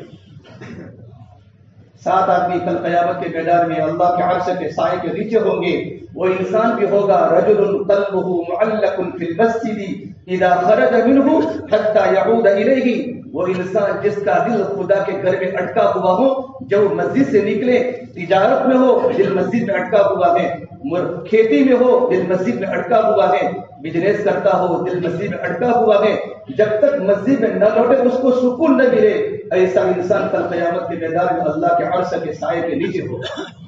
[SPEAKER 2] سات آدمی کل قیامت کے میدان میں اللہ کے عرش کے سائے کے نیچے ہوں گے۔ وہ انسان بھی ہوگا، رجل قلبه معلق فی المسجد اذا خرج منه حتى يعود الیہ، وہ انسان جس کا دل خدا کے گھر میں اٹکا ہوا ہو، جب مسجد سے نکلے، تجارت میں ہو دل مسجد میں اٹکا ہوا ہے، کھیتی میں ہو دل مسجد میں اٹکا ہوا ہے، بزنس کرتا ہو دل مسجد میں اٹکا ہوا ہے، جب تک مسجد میں نہ لوٹے اس کو سکون نہ ملے، ایسا انسان کل قیامت کے میدان میں اللہ کے عرش کے سائے کے نیچے ہو۔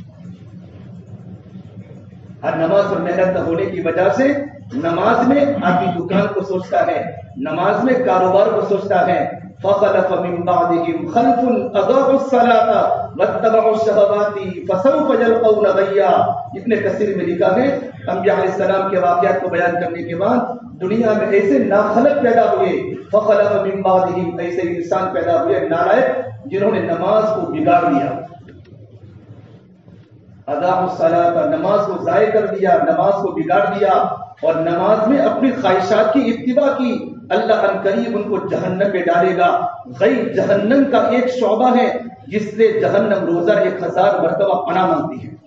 [SPEAKER 2] ہر نماز پر محنت نہ ہونے کی وجہ سے نماز میں آدمی دکان کو سوچتا ہے، نماز میں کاروبار کو سوچتا ہے۔ فخلف من بعدهم خلف اضاعوا الصلاة واتبعوا الشهوات فسوف يلقون غيا۔ ابن کثیر میں لکھا ہے، انبیاء علیہ السلام کے واقعات کو بیان کرنے کے بعد دنیا میں ایسے ناخلق پیدا ہوئے، فخلف من بعدهم، ایسے انسان پیدا ہوئے نالائق جنہوں نے نماز کو بگاڑ دیا، اضاعوا الصلاة، نماز کو ضائع کر دیا، نماز کو بگاڑ دیا اور نماز میں اپنی خواہشات کی اتباع کی۔ اللہ ان قریب ان کو جہنم میں ڈالے گا۔ غیب جہنم کا ایک شعبہ ہے جس سے جہنم روزہ ایک ہزار مرتبہ پناہ مانگتی ہے۔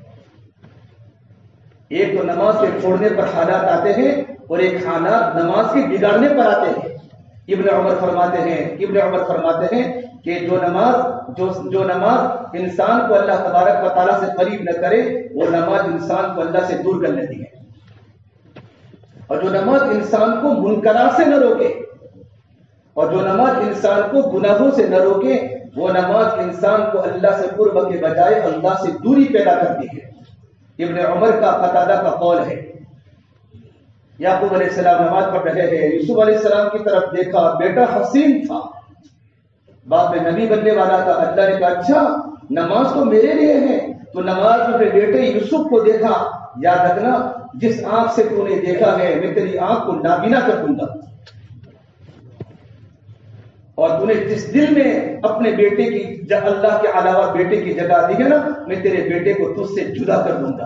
[SPEAKER 2] ایک تو نماز کے چھوڑنے پر حالات آتے ہیں اور ایک حالات نماز کے بگاڑنے پر آتے ہیں۔ ابن عمر فرماتے ہیں ابن عمر فرماتے ہیں کہ جو نماز جو جو نماز انسان کو اللہ تبارک و تعالیٰ سے قریب نہ کرے، وہ نماز انسان کو اللہ سے دور کر لیتی ہے، اور جو نماز انسان کو منکرات سے نہ روکے اور جو نماز انسان کو گناہوں سے نہ روکے، وہ نماز انسان کو اللہ سے قرب کے بجائے اللہ سے دوری پیدا کرتی ہے۔ ابن عمر کا قتادہ کا قول ہے، یعقوب علیہ السلام نماز پڑھ رہے ہیں، یوسف علیہ السلام کی طرف دیکھا، بیٹا حسین تھا، باپ نبی بننے والا تھا۔ اللہ نے کہا اچھا نماز تو میرے لیے ہے، تو نماز میں بیٹے یوسف کو دیکھا، یاد رکھنا جس آنکھ سے تو نے دیکھا ہے میں تیری آنکھ کو نابینا کر دوں گا، اور تو نے جس دل میں اپنے بیٹے کی اللہ کے علاوہ بیٹے کی جگہ دی ہے نا، میں تیرے بیٹے کو تجھ سے جدا کر دوں گا۔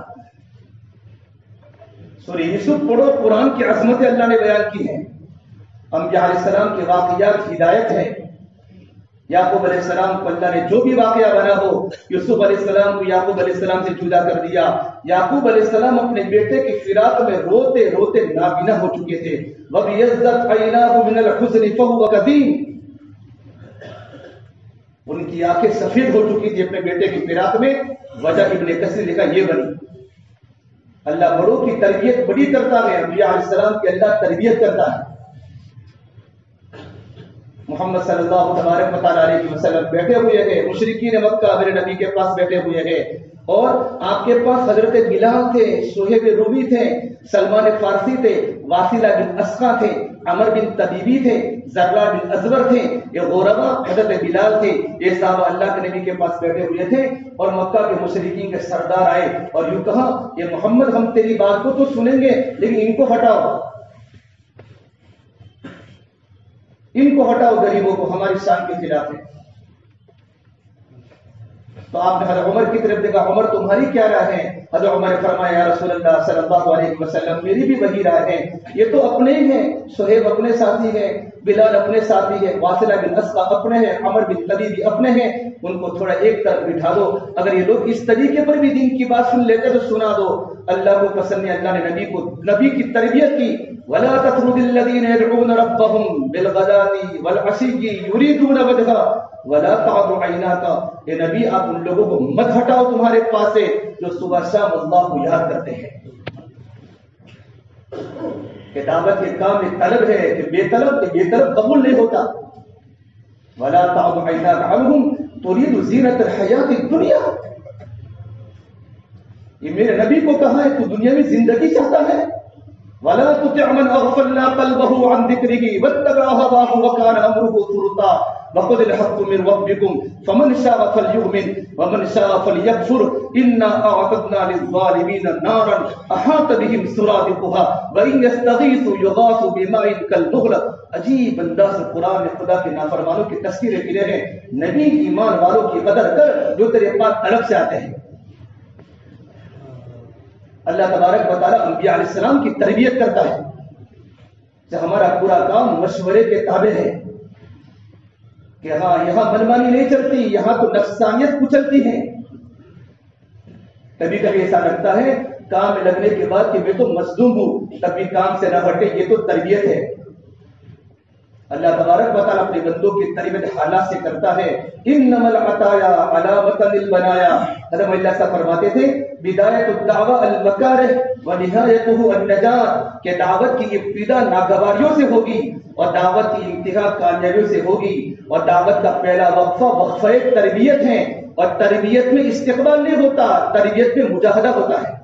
[SPEAKER 2] سورہ یوسف پڑھو، قرآن کی عظمتیں اللہ نے بیان کی ہیں، انبیاء علیہ السلام کے واقعات ہدایت ہے۔ یعقوب علیہ السلام کو اللہ نے جو بھی واقعہ بنا ہو، یوسف علیہ السلام کو یعقوب علیہ السلام سے جدا کر دیا۔ یعقوب علیہ السلام اپنے بیٹے کی فراق میں روتے روتے نابینا ہو چکے تھے۔ وَبِيَضَّتْ عَيْنَاهُ مِنَ الْحُزْنِ فَهُوَ كَظِيمٌ، ان کی آنکھیں سفید ہو چکی تھی اپنے بیٹے کی فراق میں۔ وجہ ابن کثیر لکھا یہ بنی، اللہ بڑوں کی تربیت بڑی کرتا ہے، انبیاء علیہ السلام کی اللہ تربیت کرتا ہے۔ محمد صلی اللہ تبارک و تعالیٰ علیہ وسلم بیٹھے ہوئے ہیں، مشرکین مکہ میرے نبی کے پاس بیٹھے ہوئے ہیں، اور آپ کے پاس حضرت بلال تھے، صہیب رومی تھے، سلمان فارسی تھے، واصلہ بن اسقا تھے، عمر بن طبیبی تھے، زرہ بن ازور تھے، یہ غربا حضرت بلال تھے، یہ صحابہ اللہ کے نبی کے پاس بیٹھے ہوئے تھے، اور مکہ کے مشرکین کے سردار آئے اور یوں کہا یہ محمد ہم تیری بات کو تو سنیں گے لیکن ان کو ہٹاؤ، ان کو ہٹاؤ، غریبوں کو، ہماری شان کے خلاف ہے۔ تو آپ نے حضرت عمر کی طرف دیکھا، عمر تمہاری کیا رائے ہے؟ حضرت عمر نے فرمایا یا رسول اللہ صلی اللہ علیہ وسلم میری بھی وہی رائے ہے، یہ تو اپنے ہی ہیں، صہیب اپنے ساتھی ہیں، بلال اپنے ساتھی ہیں، واصلہ بن اسقا اپنے ہیں، عمر بن طبیبی اپنے ہیں، ان کو تھوڑا ایک طرف بٹھا دو، اگر یہ لوگ اس طریقے پر بھی دین کی بات سن لیتے تو سنا دو۔ اللہ کو پسند ہے، اللہ نے نبی کو نبی کی تربیت کی، وَلَا تَطْرُدِ الَّذِينَ يَدْعُونَ رَبَّهُمْ بِالْغَدَاةِ وَالْعَشِيِّ يُرِيدُونَ وَجْهَهُ وَلَا تَعْدُ عَيْنَاكَ، اے نبی آپ ان لوگوں کو مت ہٹاؤ تمہارے پاس سے جو صبح شام اللہ کو یاد کرتے ہیں۔ کہ دعوت کے کام میں طلب ہے کہ بے طلب کہ بے طلب قبول نہیں ہوتا۔ وَلَا تَعْدُ عَيْنَاكَ عَنْهُمْ تُرِيدُ زِينَةَ الْحَيَاةِ الدُّنْيَا، یہ میرے نبی کو کہا ہے تو دنیاوی زندگی چاہتا ہے۔ وَلَا تُطِعْ مَنْ أَغْفَلْنَا قَلْبَهُ عَنْ ذِكْرِهِ وَاتَّبَعَ هَوَاهُ وَكَانَ أَمْرُهُ فُرُطًا وَقُلِ الْحَقُّ مِنْ رَبِّكُمْ فَمَنْ شَاءَ فَلْيُؤْمِنْ وَمَنْ شَاءَ فَلْيَكْفُرْ إِنَّا أَعْتَدْنَا لِلظَّالِمِينَ نَارًا أَحَاطَ بِهِمْ سُرَادِقُهَا وَإِنْ يَسْتَغِيثُوا يُغَاثُوا بِمَاءٍ كَالْمُهْلِ۔ عجیب انداز سے قرآن نے خدا کے نافرمانوں کی تذکیریں کی ہیں۔ نبی ایمان والوں کی قدر کر جو تیرے پاس طلب سے آتے ہیں۔ اللہ تبارک و تعالیٰ انبیاء علیہ السلام کی تربیت کرتا ہے، کہ ہمارا پورا کام مشورے کے تابع ہے، کہ ہاں یہاں منمانی نہیں چلتی، یہاں تو نفسانیت کچلتی ہے۔ کبھی کبھی ایسا لگتا ہے کام میں لگنے کے بعد کہ میں تو مظلوم ہوں، کبھی کام سے نہ ہٹے، یہ تو تربیت ہے۔ اللہ تبارک و تعالیٰ اپنے بندوں کی تربیت حالات سے کرتا ہے۔ انما العطایا علامۃ للبنایا، حضرت اللہ صاحب فرماتے تھے بدایت الدعوہ المکارہ ونہایتہ النجات، کہ دعوت کی ابتدا ناگواریوں سے ہوگی اور دعوت کی انتہا کامیابیوں سے ہوگی، اور دعوت کا پہلا وقفہ وقفہ تربیت ہے، اور تربیت میں استقبال نہیں ہوتا، تربیت میں مجاہدہ ہوتا ہے۔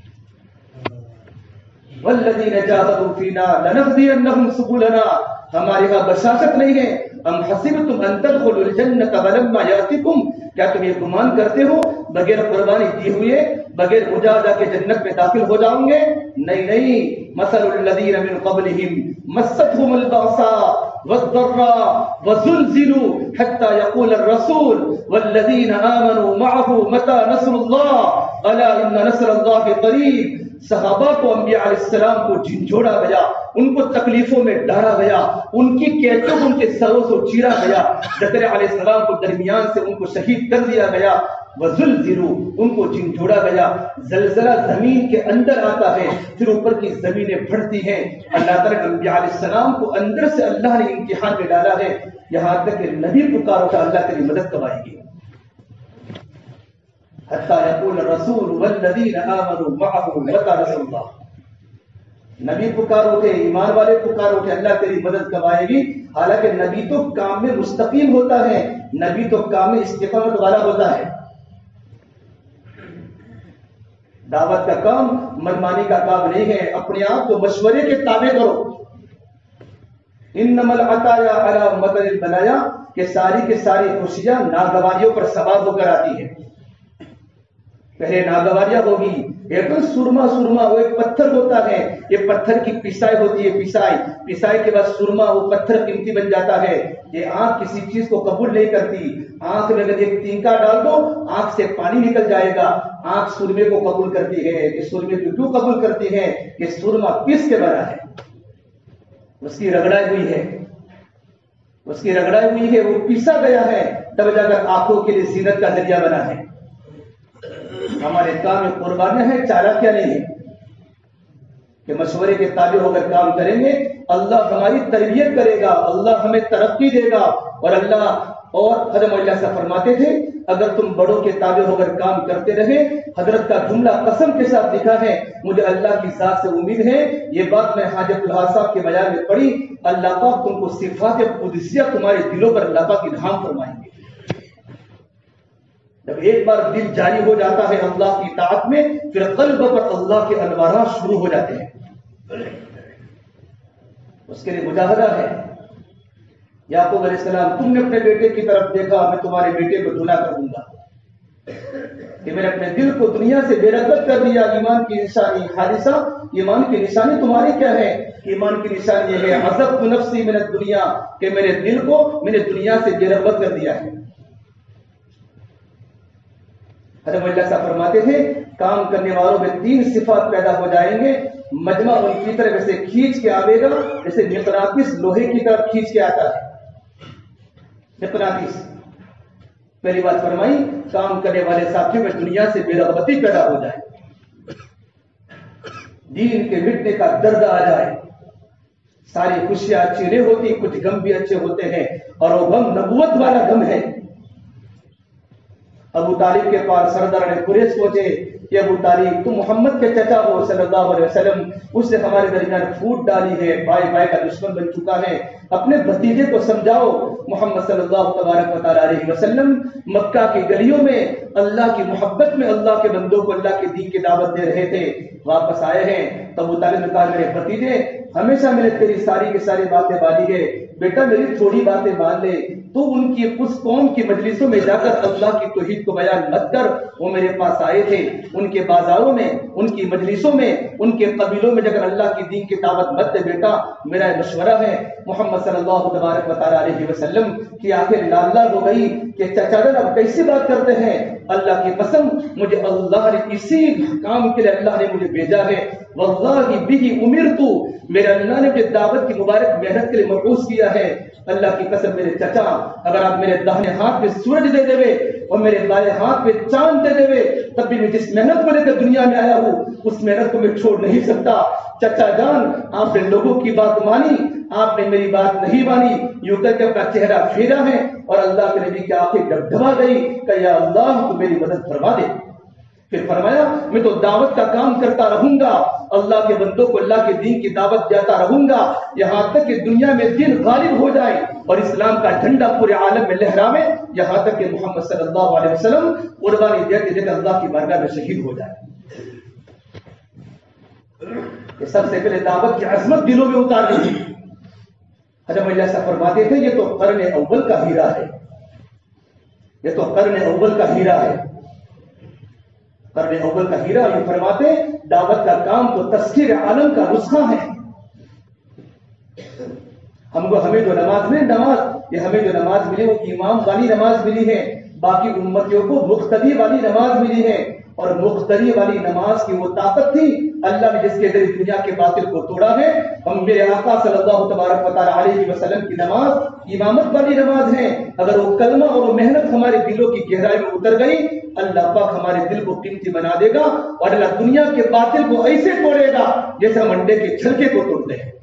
[SPEAKER 2] والذین جاہدوا فینا لنہدینہم سبلنا، ہمارے یہاں بشاشت نہیں ہے۔ ام حسبتم ان تدخلوا الجنۃ ولما یاتکم، کیا تم یہ گمان کرتے ہو بغیر قربانی دی ہوئے، بغیر مجاہدہ کے جنت میں داخل ہو جاؤں گے؟ نہیں نہیں، مثل الذین من قبلہم مستهم البأساء والضراء وزلزلوا حتى يقول الرسول والذین آمنوا معه متى نصر اللہ الا ان نصر اللہ قریب۔ صحابہ کو انبیاء علیہ السلام کو جھنجھوڑا گیا، ان کو تکلیفوں میں ڈالا گیا، ان کی قیدیوں کو ان کے سروں سے چیرا گیا، زکریا علیہ السلام کو درمیان سے ان کو شہید کر دیا گیا، وزلزلوا ان کو جھنجھوڑا گیا۔ زلزلہ زمین کے اندر آتا ہے، پھر اوپر کی زمینیں پھٹتی ہیں۔ اللہ تعالیٰ نے انبیاء علیہ السلام کو اندر سے اللہ نے امتحان میں ڈالا ہے، یہاں تک کہ نبی پکارو تو اللہ تیری مدد کب آئے گی؟ حتی یقول الرسول والذین آمنوا معه متی نصر اللہ، نبی پکارو کہ ایمان والے پکارو کہ اللہ تیری مدد کب آئے گی؟ حالانکہ نبی تو کام میں مستقیم ہوتا ہے، نبی تو کام میں استقامت والا ہوتا ہے۔ دعوت کا کام منمانی کا کام نہیں ہے، اپنے آپ کو مشورے کے تابع کرو۔ انما العطایا علی مطر البلایا، کہ ساری کے ساری خوشیاں ناگواریوں پر سوار ہو کر آتی ہیں۔ پہلے ناگواریاں ہوگی، ایک تو سرما سرما وہ ایک پتھر ہوتا ہے، یہ پتھر کی پسائی ہوتی ہے، پسائی پسائی کے بعد سرما وہ پتھر قیمتی بن جاتا ہے۔ یہ آنکھ کسی چیز کو قبول نہیں کرتی، آنکھ میں اگر ایک تینکا ڈال دو آنکھ سے پانی نکل جائے گا۔ آنکھ سرمے کو قبول کرتی ہے، کہ سرمے کو کیوں قبول کرتی ہے؟ کہ سرما پس کے بنا ہے، اس کی رگڑائی ہوئی ہے، اس کی رگڑائی ہوئی ہے، وہ پیسا گیا ہے، تب جا کر آنکھوں کے لیے زینت کا ذریعہ بنا ہے۔ ہمارے کام میں قربانیاں ہیں، چالاکیاں نہیں ہے، کہ مشورے کے تابع ہو کر کام کریں گے، اللہ ہماری تربیت کرے گا، اللہ ہمیں ترقی دے گا۔ اور اللہ اور حضرت اللہ سے فرماتے تھے اگر تم بڑوں کے تابع ہو کر کام کرتے رہے، حضرت کا جملہ قسم کے ساتھ لکھا ہے، مجھے اللہ کی ذات سے امید ہے، یہ بات میں حاجت اللہ صاحب کے بیان میں پڑھی، اللہ پاک تم کو صفات قدسیہ تمہارے دلوں پر اللہ پاک الہام فرمائیں گے۔ جب ایک بار دل جاری ہو جاتا ہے اللہ کی اطاعت میں، پھر قلب پر اللہ کے انوارات شروع ہو جاتے ہیں۔ اس کے لیے مجاہدہ ہے۔ یعقوب علیہ السلام، تم نے اپنے بیٹے کی طرف دیکھا، میں تمہارے بیٹے کو دھلا کر دوں گا، کہ میں نے اپنے دل کو دنیا سے بے رغبت کر دیا۔ ایمان کی نشانی حادثہ، ایمان کی نشانی تمہاری کیا ہے؟ ایمان کی نشانی یہ ہے عزبت نفسی من الدنیا، کہ میرے دل کو میں نے دنیا سے بے رغبت کر دیا ہے۔ حضرت اللہ صاحب فرماتے تھے کام کرنے والوں میں تین صفات پیدا ہو جائیں گے، مجمع ان کی طرف ویسے کھینچ کے آئے گا جیسے مقناطیس لوہے کی طرف کھینچ کے آتا ہے۔ مقناطیس پہلی بات فرمائی، کام کرنے والے ساتھیوں میں دنیا سے بے رغبتی پیدا ہو جائے، دین کے مٹنے کا درد آ جائے۔ ساری خوشیاں اچھی نہیں ہوتی، کچھ غم بھی اچھے ہوتے ہیں، اور وہ غم نبوت والا غم ہے۔ ابو طالب کے پاس سردار نے قریش پہنچے کہ ابو طالب تم محمد کے چچا ہو صلی اللہ علیہ وسلم، اس نے ہمارے درمیان پھوٹ ڈالی ہے، بھائی بھائی کا دشمن بن چکا ہے، اپنے بھتیجے کو سمجھاؤ۔ محمد صلی اللہ تبارک و تعالیٰ علیہ وسلم مکہ کی گلیوں میں اللہ کی محبت میں اللہ کے بندوں کو اللہ کے دین کی دعوت دے رہے تھے، واپس آئے ہیں تو ابو طالب نے کہا میرے بھتیجے ہمیشہ میں نے تیری ساری کی ساری باتیں مانی ہے، بیٹا میری تھوڑی باتیں مان لے، تو ان کی اس قوم کی مجلسوں میں جا کر اللہ کی توحید کو بیان مت کر۔ وہ میرے پاس آئے تھے، ان کے بازاروں میں، ان کی مجلسوں میں، ان کے قبیلوں میں جا کر اللہ کی دین کی دعوت مت دے بیٹا، میرا مشورہ ہے۔ محمد صلی اللہ تبارک و تعالیٰ علیہ وسلم کی آنکھیں لال لال ہو گئی کہ چچا جان اب کیسی بات کرتے ہیں، اللہ کی قسم مجھے اللہ نے اسی کام کے لیے اللہ نے مجھے بھیجا ہے، واللہ بہ امرت، میرے اللہ نے مجھے دعوت کی مبارک محنت کے لیے مبعوث کیا ہے۔ اللہ کی قسم میرے چچا اگر آپ میرے داہنے ہاتھ پہ سورج دے دے اور میرے بائیں ہاتھ پہ چاند دے دے تب بھی میں جس محنت کو لے کر دنیا میں آیا ہوں اس محنت کو میں چھوڑ نہیں سکتا۔ چچا جان آپ نے لوگوں کی بات مانی، آپ نے میری بات نہیں مانی، یوں کر کے اپنا چہرہ پھیرا ہے اور اللہ کے نبی کی آنکھیں ڈبڈبا گئی کہ یا اللہ تو میری مدد فرما دے۔ پھر فرمایا میں تو دعوت کا کام کرتا رہوں گا، اللہ کے بندوں کو اللہ کے دین کی دعوت دیتا رہوں گا یہاں تک کہ دنیا میں دین غالب ہو جائے اور اسلام کا جھنڈا پورے عالم میں لہراوے، یہاں تک کہ محمد صلی اللہ علیہ وسلم قربانی دیتے دیتے اللہ کی بارگاہ میں شہید ہو جائے۔ یہ سب سے پہلے دعوت کی عظمت دلوں میں اتارنی تھی۔ حضرت اللہ صاحب فرماتے تھے یہ تو قرن اول کا ہیرا ہے، یہ تو قرن اول کا ہیرا ہے، قرن اول کا ہیرا۔ یہ فرماتے دعوت کا کام تو تسخیر عالم کا نسخہ ہے۔ ہم کو ہمیں جو نماز ملی نماز یہ ہمیں جو نماز ملی وہ امام والی نماز ملی ہے، باقی امتیوں کو مقتدی والی نماز ملی ہے، اور مقتدی والی نماز کی وہ طاقت تھی اللہ نے جس کے ذریعے دنیا کے باطل کو توڑا ہے۔ ہم میرے آقا صلی اللہ تبارک و تعالیٰ علیہ وسلم کی نماز امامت والی نماز ہے، اگر وہ کلمہ اور وہ محنت ہمارے دلوں کی گہرائی میں اتر گئی اللہ پاک ہمارے دل کو قیمتی بنا دے گا اور اللہ دنیا کے باطل کو ایسے توڑے گا جیسے ہم انڈے کے چھلکے کو توڑتے ہیں۔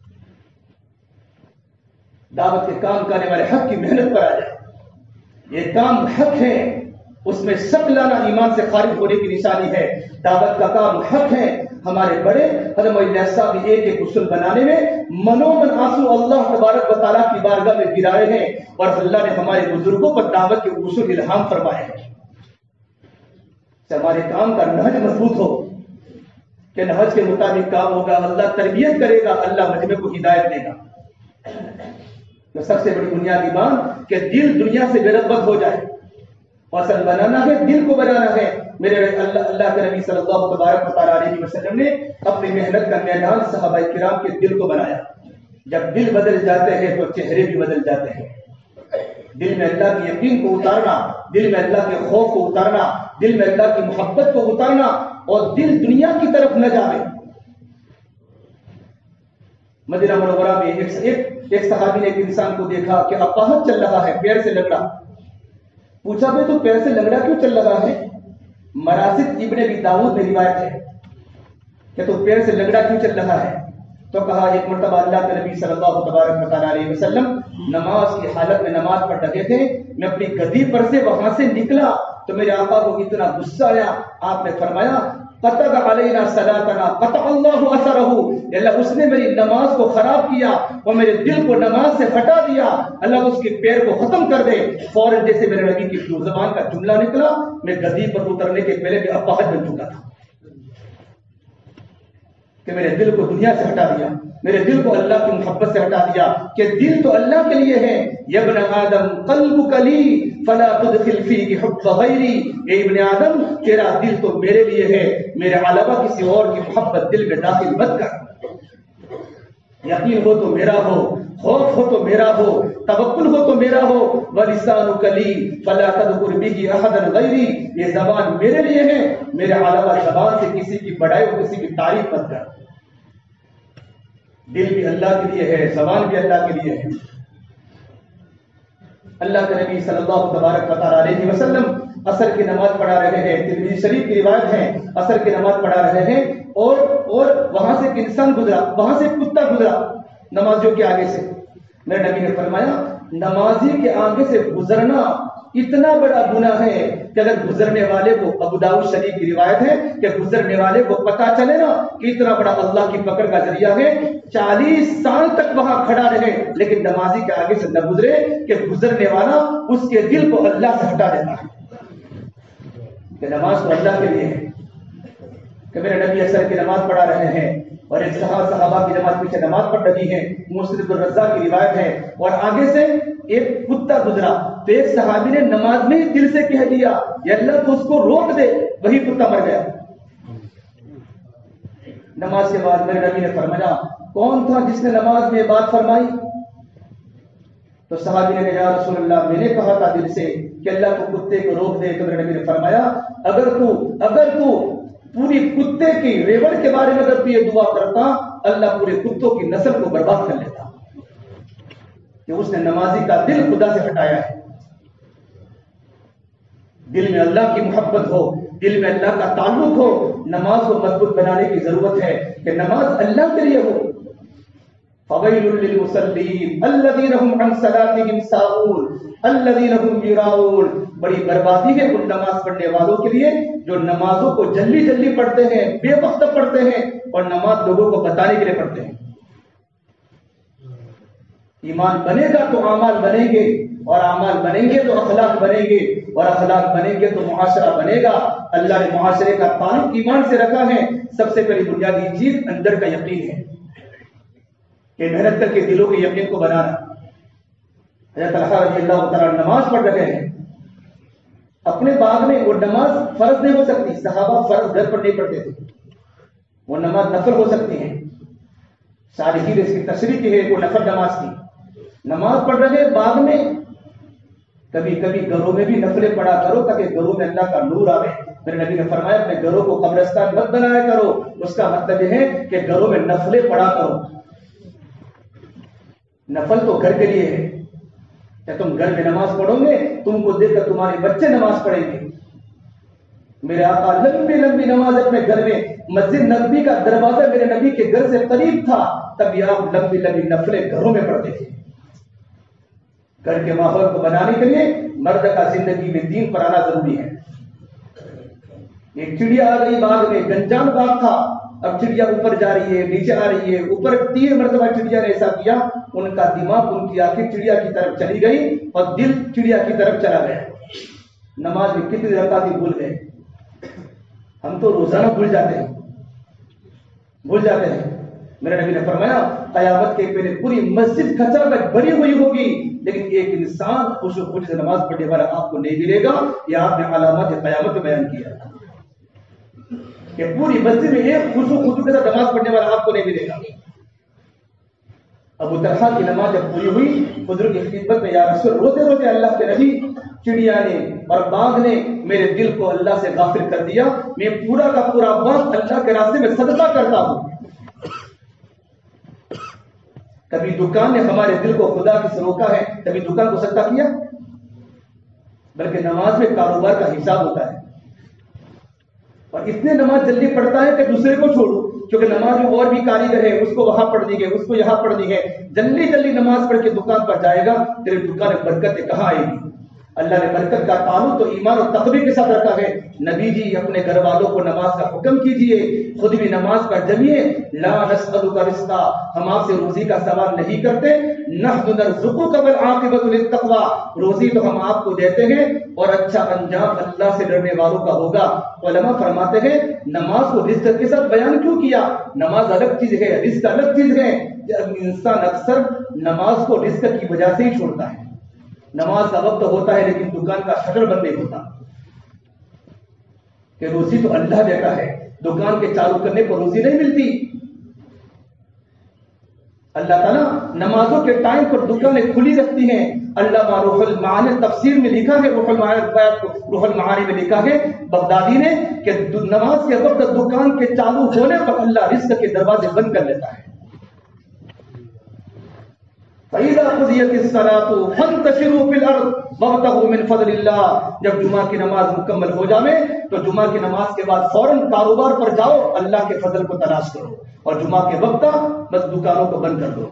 [SPEAKER 2] دعوت کے کام کرنے والے حق کی محنت پر آ جائے، یہ کام حق ہے، اس میں شک لانا ایمان سے خارج ہونے کی نشانی ہے۔ دعوت کا کام حق ہے۔ ہمارے بڑے حضرت علیہ صاحب ایک ایک غسل بنانے میں منومن آنسو اللہ تبارک و تعالیٰ کی بارگاہ میں گرائے ہیں اور اللہ نے ہمارے بزرگوں پر دعوت کے غسل الہام فرمائے ہیں۔ سے ہمارے کام کا نہج مضبوط ہو کہ نہج کے مطابق کام ہوگا، اللہ تربیت کرے گا، اللہ مجمع کو ہدایت دے گا۔ تو سب سے بڑی بنیادی بات کہ دل دنیا سے بے رغبت ہو جائے، اصل بنانا ہے، دل کو بنانا ہے۔ میرے اللہ اللہ کے نبی صلی اللہ تبارک و تعالیٰ علیہ وسلم نے اپنی محنت کا میدان صحابہ کرام کے دل کو بنایا۔ جب دل بدل جاتے ہیں تو چہرے بھی بدل جاتے ہیں۔ دل میں اللہ کی یقین کو اتارنا، دل میں اللہ کے خوف کو اتارنا، دل میں اللہ کی محبت کو اتارنا، اور دل دنیا کی طرف نہ جائے۔ مدینہ منورہ میں ایک ایک ایک صحابی نے ایک انسان کو دیکھا کہ اپاہج چل رہا ہے، پیر سے لگڑا۔ پوچھا بھائی تو پیر سے لگڑا کیوں چل رہا ہے؟ مراسد ابن ابی داؤد میں روایت ہے کہ تو پیر سے لگڑا کیوں چل رہا ہے؟ تو کہا ایک مرتبہ اللہ کے نبی صلی اللہ تبارک و تعالیٰ علیہ وسلم نماز کی حالت میں نماز پڑھ رہے تھے، میں اپنی گدی پر سے وہاں سے نکلا تو میرے آقا کو اتنا غصہ آیا، آپ نے فرمایا قطع علینا صلاتنا قطع اللہ اثرہ، اللہ اس نے میری نماز کو خراب کیا اور میرے دل کو نماز سے ہٹا دیا، اللہ اس کے پیر کو ختم کر دے۔ فوراً جیسے میرے نبی کی زبان کا جملہ نکلا، میں گدی پر اترنے کے پہلے بھی اپاہج بن چکا تھا کہ میرے دل کو دنیا سے ہٹا دیا، میرے دل کو اللہ کی محبت سے ہٹا دیا، کہ دل تو اللہ کے لیے ہے۔ یا ابن آدم قلبک لی فلا تدخل فیہ حب غیری، اے ابن آدم تیرا دل تو میرے لیے ہے، میرے علاوہ کسی اور کی محبت دل میں داخل مت کر۔ یقین ہو تو میرا ہو، خوف ہو تو میرا ہو، توکل ہو تو میرا ہو۔ وَلِسَانُكَ لِي فَلَا تَذْكُرْ بِهِ أَحَدًا غَيْرِي، یہ زبان میرے لیے ہے، میرے علاوہ زبان سے کسی کی بڑائی اور کسی کی تعریف مت کر۔ دل بھی اللہ کے لیے ہے، زبان بھی اللہ کے لیے ہے۔ اللہ کے نبی صلی اللہ تبارک و تعالیٰ علیہ وسلم عصر کی نماز پڑھا رہے ہیں، ترمذی شریف کی روایت ہے، عصر کی نماز پڑھا رہے ہیں اور اور وہاں سے ایک انسان گزرا، وہاں سے کتا گزرا نمازیوں کے آگے سے۔ میرے نبی نے فرمایا نمازی کے آگے سے گزرنا اتنا بڑا گناہ ہے کہ اگر گزرنے والے کو، ابو داؤد شریف کی روایت ہے کہ گزرنے والے کو پتا چلے نا کہ اتنا بڑا اللہ کی پکڑ کا ذریعہ ہے، چالیس سال تک وہاں کھڑا رہے لیکن نمازی کے آگے سے نہ گزرے، کہ گزرنے والا اس کے دل کو اللہ سے ہٹا دیتا ہے کہ نماز تو اللہ کے لیے ہے۔ کہ میرے نبی عصر کی نماز پڑھا رہے ہیں اور ایک صحابہ کی جماعت پیچھے نماز پڑھ رہی ہے، مسند الرزاق کی روایت ہے، اور آگے سے ایک کتا گزرا تو ایک صحابی نے نماز میں ہی دل سے کہہ دیا یا اللہ تو اس کو روک دے، وہی کتا مر گیا۔ نماز کے بعد میرے نبی نے فرمایا کون تھا جس نے نماز میں بات فرمائی؟ تو صحابی نے کہا یا رسول اللہ میں نے کہا تھا دل سے کہ اللہ کو کتے کو روک دے۔ تو میرے نبی نے فرمایا اگر تو اگر تو پوری کتے کی ریوڑ کے بارے میں اگر تو یہ دعا کرتا اللہ پورے کتوں کی نسل کو برباد کر لیتا، کہ اس نے نمازی کا دل خدا سے ہٹایا ہے۔ دل میں اللہ کی محبت ہو، دل میں اللہ کا تعلق ہو، نماز کو مضبوط بنانے کی ضرورت ہے کہ نماز اللہ کے لیے ہو۔ فَوَيْلٌ لِّلْمُصَلِّينَ الَّذِينَ هُمْ عَنْ صَلَاتِهِمْ سَاهُونَ الَّذِينَ هُمْ يُرَاءُونَ، بڑی بربادی ہے ان نماز پڑھنے والوں کے لیے جو نمازوں کو جلدی جلدی پڑھتے ہیں، بے وقت پڑھتے ہیں اور نماز لوگوں کو بتانے کے لیے پڑھتے ہیں۔ ایمان بنے گا تو اعمال بنیں گے، اور اعمال بنیں گے تو اخلاق بنیں گے، اور اخلاق بنیں گے تو معاشرہ بنے گا۔ اللہ نے معاشرے کا تعلق ایمان سے رکھا ہے۔ سب سے پہلی بنیادی چیز اندر کا یقین ہے کہ محنت کر کے دلوں کے یقین کو بنانا۔ حضرت طلحہ رضی اللہ تعالیٰ نماز پڑھ رہے ہیں اپنے باغ میں، وہ نماز فرض نہیں ہو سکتی، صحابہ فرض گھر پر نہیں پڑھتے تھے، وہ نماز نفل ہو سکتی ہے۔ صالحین نے اس کی تشریح کی ہے، وہ نفل نماز کی نماز پڑھ رہے باغ میں۔ کبھی کبھی گھروں میں بھی نفلیں پڑھا کرو تاکہ گھروں میں اللہ کا نور آئے۔ میرے نبی نے فرمایا اپنے گھروں کو قبرستان مت بنایا کرو، اس کا مطلب یہ ہے کہ گھروں میں نفلیں پڑھا کرو۔ نفل تو گھر کے لیے ہے، کہ تم گھر میں نماز پڑھو گے تم کو دیکھ کر تمہارے بچے نماز پڑھیں گے۔ میرے آقا لمبی لمبی نماز اپنے گھر میں، مسجد نبوی کا دروازہ میرے نبی کے گھر سے قریب تھا، تب یہ آپ لمبی لمبی نفلیں گھروں میں پڑھتے تھے۔ گھر کے ماحول کو بنانے کے لیے مرد کا زندگی میں دین پر آنا ضروری ہے۔ ایک چڑیا آ گئی باغ میں، گنجان باغ تھا، اب چڑیا اوپر جا رہی ہے، نیچے آ رہی ہے، اوپر تین مرتبہ چڑیا نے ایسا کیا، ان کا دماغ ان کی آنکھیں چڑیا کی طرف چلی گئی اور دل چڑیا کی طرف چلا گیا۔ نماز میں کتنی رکعتیں بھول گئے۔ تو روزانہ بھول جاتے ہیں بھول جاتے ہیں میرے نبی نے فرمایا قیامت کے پہلے پوری مسجد کچرا تک بھری ہوئی ہوگی لیکن ایک انسان خوشو خوشی سے نماز پڑھنے والا آپ کو نہیں ملے گا. یہ آپ نے علامات قیامت میں بیان کیا کہ پوری مسجد میں ایک خوشو خوشی کے ساتھ نماز پڑھنے والا آپ کو نہیں ملے گا. ابو طلحہ کی نماز جب پوری ہوئی حضور کی خدمت میں یا رسول روتے روتے اللہ کے نبی چڑیا نے اور باغ نے میرے دل کو اللہ سے غافل کر دیا, میں پورا کا پورا باغ اللہ کے راستے میں صدقہ کرتا ہوں. کبھی دکان نے ہمارے دل کو خدا کی سے روکا ہے, کبھی دکان کو صدقہ کیا, بلکہ نماز میں کاروبار کا حساب ہوتا ہے. اور اتنے نماز جلدی پڑھتا ہے کہ دوسرے کو چھوڑو, کیونکہ نماز میں اور بھی کاریگر ہے, اس کو وہاں پڑھنی ہے, اس کو یہاں پڑھنی ہے. جلدی جلدی نماز پڑھ کے دکان پر جائے گا, تیری دکان میں برکتیں کہاں آئے گی؟ اللہ نے برکت کا تعلق تو ایمان اور تقوی کے ساتھ رکھا ہے. نبی جی اپنے گھر والوں کو نماز کا حکم کیجئے, خود بھی نماز پڑھ جمیے. لا نسألک رزقا, ہم آپ سے روزی کا سوال نہیں کرتے. نحن نرزقک والعاقبۃ للتقوی, روزی تو ہم آپ کو دیتے ہیں اور اچھا انجام اللہ سے ڈرنے والوں کا ہوگا. علماء فرماتے ہیں نماز کو رزق کے ساتھ بیان کیوں کیا؟ نماز الگ چیز ہے, رزق الگ چیز ہے. انسان اکثر نماز کو رزق کی وجہ سے ہی چھوڑتا ہے. نماز کا وقت ہوتا ہے لیکن دکان کا شٹر بند نہیں ہوتا, کہ روزی تو اللہ دیتا ہے, دکان کے چالو کرنے پر روزی نہیں ملتی. اللہ تعالیٰ نمازوں کے ٹائم پر دکانیں کھلی رکھتی ہیں. اللہ روح المعانی تفسیر میں لکھا ہے, روح المعانی روح المعانی میں لکھا ہے بغدادی نے کہ نماز کے وقت دکان کے چالو ہونے پر اللہ رزق کے دروازے بند کر لیتا ہے. فَإِذَا قُضِيَتِ الصَّلَاةُ فَانتَشِرُوا فِي الْأَرْضِ وَابْتَغُوا مِنْ فَضْلِ اللَّهِ, جب جمعہ کی نماز مکمل ہو جائے تو جمعہ کی نماز کے بعد فوراً کاروبار پر جاؤ, اللہ کے فضل کو تلاش کرو, اور جمعہ کے وقت بس دکانوں کو بند کر دو.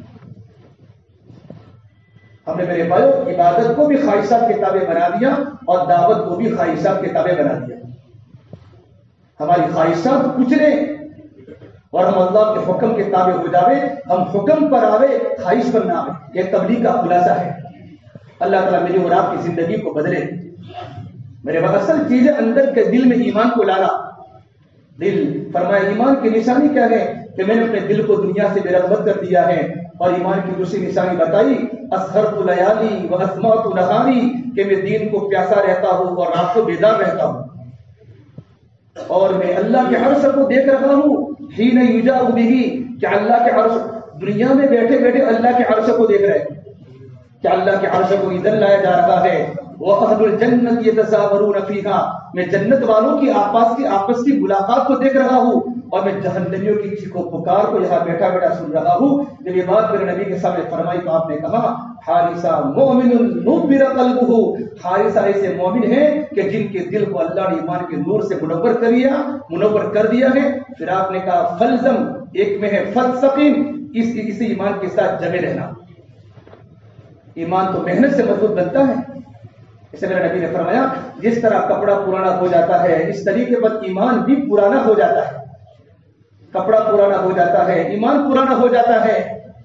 [SPEAKER 2] ہم نے میرے بھائیو عبادت کو بھی خواہشات کے تابع بنا دیا اور دعوت کو بھی خواہشات کے تابع بنا دیا. ہماری خواہشات کچلے اور ہم اللہ کے حکم کے تابع ہو جاوے, ہم حکم پر آوے, خواہش پر نہ آوے. یہ تبلیغ کا خلاصہ ہے. اللہ تعالیٰ میری اور آپ کی زندگی کو بدلے. میرے بعد اصل چیز ہے اندر کے دل میں ایمان کو لانا. دل فرمایا ایمان کی نشانی کیا ہے کہ میں نے اپنے دل کو دنیا سے بے رغبت کر دیا ہے. اور ایمان کی دوسری نشانی بتائی اسحرت لیالی و اسمعت نہاری, کہ میں دین کو پیاسا رہتا ہوں اور رات کو بیدار رہتا ہوں, اور میں اللہ کے عرش کو دیکھ رہا ہوں. حین یجاء بہ, کہ اللہ کے عرش, دنیا میں بیٹھے بیٹھے اللہ کے عرش کو دیکھ رہے ہیں کہ اللہ کے عرش کو ادھر لایا جا رہا ہے. وَأَهْلُ الْجَنَّةِ يَتَزَاوَرُونَ فِيهَا, میں جنت والوں کی آپس کی آپس کی ملاقات کو دیکھ رہا ہوں, اور میں جہنمیوں کی چیخو پکار کو یہاں بیٹھا بیٹھا سن رہا ہوں. جب یہ بات میرے نبی کے سامنے فرمائی تو آپ نے کہا حارثہ مومن نور قلبہ, حارثہ ایسے مومن ہیں کہ جن کے دل کو اللہ نے ایمان کے نور سے منور کر دیا منور کر دیا ہے. پھر آپ نے کہا فلزم, ایک میں ہے فلسقیم, اس اسی ایمان کے ساتھ جمے رہنا. ایمان تو محنت سے مضبوط بنتا ہے. اسے میرے نبی نے فرمایا جس طرح کپڑا پرانا ہو جاتا ہے اس طریقے پر ایمان بھی پرانا ہو جاتا ہے. کپڑا پرانا ہو جاتا ہے, ایمان پرانا ہو جاتا ہے.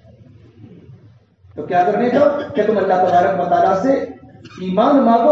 [SPEAKER 2] تو کیا کرنے کا کہ تم اللہ تبارک و تعالیٰ سے ایمان مانگو.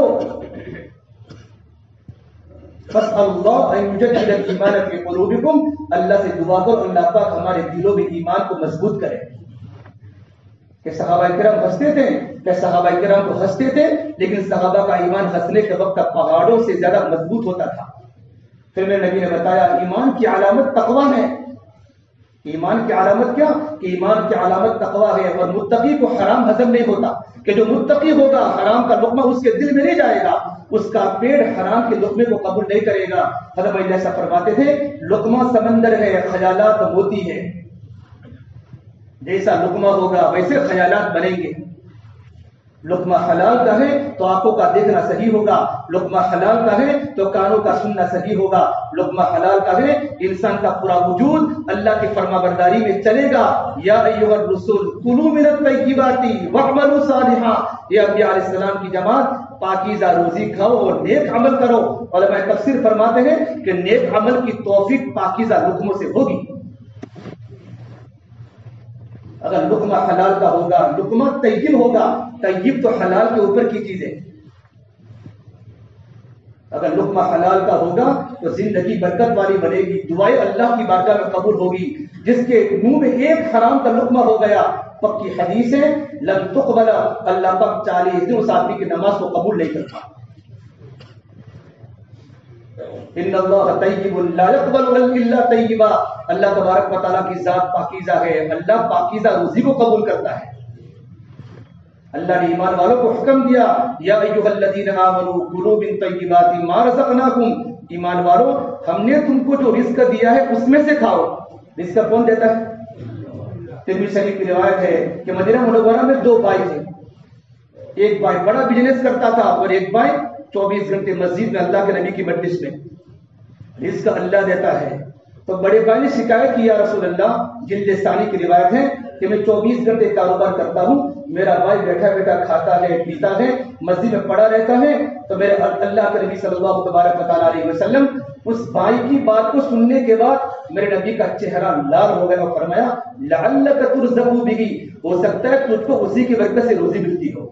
[SPEAKER 2] بس اللہ یجدد الایمان فی قلوبکم, اللہ سے دعا کرو اللہ پاک ہمارے دلوں میں ایمان کو مضبوط کرے. کہ صحابہ کرام ہنستے تھے, کہ صحابہ کرام کو ہنستے تھے, لیکن صحابہ کا ایمان ہنسنے کے وقت پہاڑوں سے زیادہ مضبوط ہوتا تھا. پھر میرے نبی نے بتایا ایمان کی علامت تقوی ہے. ایمان کی علامت کیا کہ ایمان کی علامت تقوی ہے. اور متقی کو حرام ہضم نہیں ہوتا, کہ جو متقی ہوگا حرام کا لقمہ اس کے دل میں نہیں جائے گا, اس کا پیٹ حرام کے لقمے کو قبول نہیں کرے گا. حضرت علی ایسا فرماتے تھے لقمہ سمندر ہے, خیالات موتی ہے. جیسا لقمہ ہوگا ویسے خیالات بنیں گے. لقمہ حلال کا ہے تو آنکھوں کا دیکھنا صحیح ہوگا, لقمہ حلال کا ہے تو کانوں کا سننا صحیح ہوگا, لقمہ حلال کا ہے انسان کا پورا وجود اللہ کی فرما برداری میں چلے گا. یا ایھا الرسول کلوا من الطیبات واعملوا صالحا, یہ انبیاء علیہ السلام کی جماعت پاکیزہ روزی کھاؤ اور نیک عمل کرو. علماء تفسیر فرماتے ہیں کہ نیک عمل کی توفیق پاکیزہ لقموں سے ہوگی. اگر لقمہ حلال کا ہوگا, لقمہ طیب ہوگا, طیب تو حلال کے اوپر کی چیز ہے. اگر لقمہ حلال کا ہوگا تو زندگی برکت والی بنے گی، دعائیں اللہ کی بارگاہ میں قبول ہوگی۔ جس کے منہ میں ایک حرام کا لقمہ ہو گیا، پکی حدیث ہے، لن تقبل، اللہ پاک چالیس دن اس آدمی کی نماز کو قبول نہیں کرتا۔ ان اللہ طیب لا يقبل الا طیبا، اللہ تبارک و تعالیٰ کی ذات پاکیزہ ہے، اللہ پاکیزہ روزی کو قبول کرتا ہے۔ اللہ نے ایمان والوں کو حکم دیا، یا ایھا الذین آمنوا کلوا من طیبات ما رزقناکم، ایمان والوں ہم نے تم کو جو رزق دیا ہے اس میں سے کھاؤ۔ رزق کون دیتا ہے؟ ترمذی شریف کی روایت ہے کہ مدینہ منورہ میں دو بھائی تھے، ایک بھائی بڑا بزنس کرتا تھا اور ایک بھائی چوبیس گھنٹے مسجد میں اللہ کے نبی کی مجلس میں۔ رزق اللہ دیتا ہے، تو بڑے بھائی نے شکایت کی، یا رسول اللہ، جلد ثانی کی روایت ہے کہ میں چوبیس گھنٹے کاروبار کرتا ہوں، میرا بھائی بیٹھا بیٹھا کھاتا ہے پیتا ہے مسجد میں پڑا رہتا ہے، تو میرے اللہ کے نبی صلی اللہ تبارک و تعالیٰ علیہ وسلم اس بھائی کی بات کو سننے کے بعد میرے نبی کا چہرہ لال ہو گیا اور فرمایا لعلک ترزق بہ، ہو سکتا ہے تجھ کو اسی کی برکت سے روزی ملتی ہو۔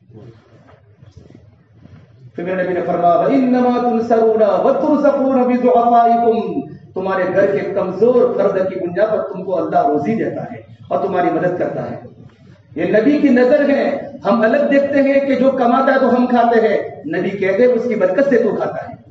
[SPEAKER 2] پھر میرے نبی نے فرمایا وَإِنَّمَا تُنْصَرُونَ وَتُرْزَقُونَ بِضُعَفَائِكُمْ، تمہارے گھر کے کمزور فرد کی بنیاد پر تم کو اللہ روزی دیتا ہے اور تمہاری مدد کرتا ہے۔ یہ نبی کی نظر ہے، ہم الگ دیکھتے ہیں کہ جو کماتا ہے تو ہم کھاتے ہیں، نبی کہتے ہیں اس کی برکت سے تو کھاتا ہے۔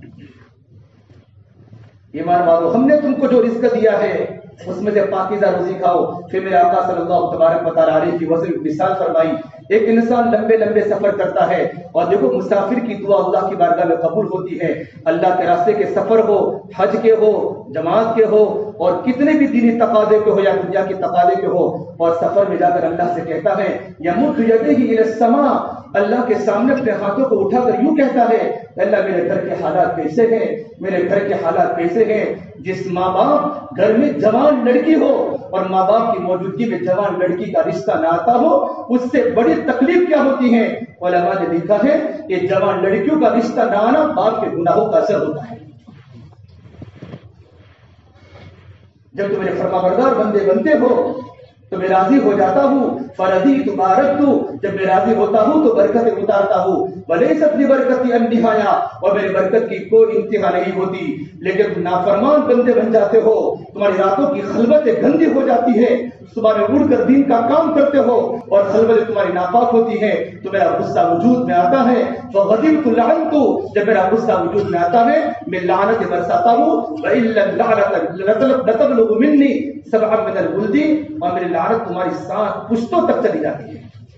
[SPEAKER 2] ایمان والو، ہم نے تم کو جو رزق دیا ہے اس میں سے پاکیزہ روزی کھاؤ۔ پھر میرے آقا صلی اللہ تبارک و تعالیٰ علیہ کی وزن مثال فرمائی، ایک انسان لمبے لمبے سفر کرتا ہے اور دیکھو مسافر کی دعا اللہ کی بارگاہ میں قبول ہوتی ہے، اللہ کے راستے کے سفر ہو، حج کے ہو، جماعت کے ہو، اور کتنے بھی دینی تقاضے کے ہو یا دنیا کے تقاضے کے ہو، اور سفر میں جا کر اللہ سے کہتا ہے یمد یدیہ الی السماء، اللہ کے سامنے اپنے ہاتھوں کو اٹھا کر یوں کہتا ہے اللہ میرے گھر کے حالات کیسے ہیں، میرے گھر کے حالات کیسے ہیں۔ جس ماں باپ گھر میں جوان لڑکی ہو اور ماں باپ کی موجودگی میں جوان لڑکی کا رشتہ نہ آتا ہو، اس سے بڑی تکلیف کیا ہوتی ہے؟ علماء نے لکھا ہے کہ جوان لڑکیوں کا رشتہ نہ آنا باپ کے گناہوں کا اثر ہوتا ہے۔ جب تم میرے فرمانبردار بندے بنتے ہو تو میں راضی ہو جاتا ہوں، فرضیت بارکت، جب میں راضی ہوتا ہوں تو برکتیں اتارتا ہوں، ولیست لبرکتی النہایا، اور میری برکت کی کوئی انتہا نہیں ہوتی۔ لیکن تم نافرمان بندے بن جاتے ہو، تمہاری راتوں کی خلوتیں گندی ہو جاتی ہے، صبح میں اٹھ کر دین کا کام کرتے ہو اور خلوتیں تمہاری ناپاک ہوتی ہے، تو میرا غصہ وجود میں آتا ہے، فغضبت لعنت، جب میرا غصہ وجود میں آتا ہے میں لعنت برساتا ہوں، وإلا اللعنت لتبلغ مني سبعا من الجلد، اور میری لعنت تمہاری سات پشتوں تک چلی جاتی ہے۔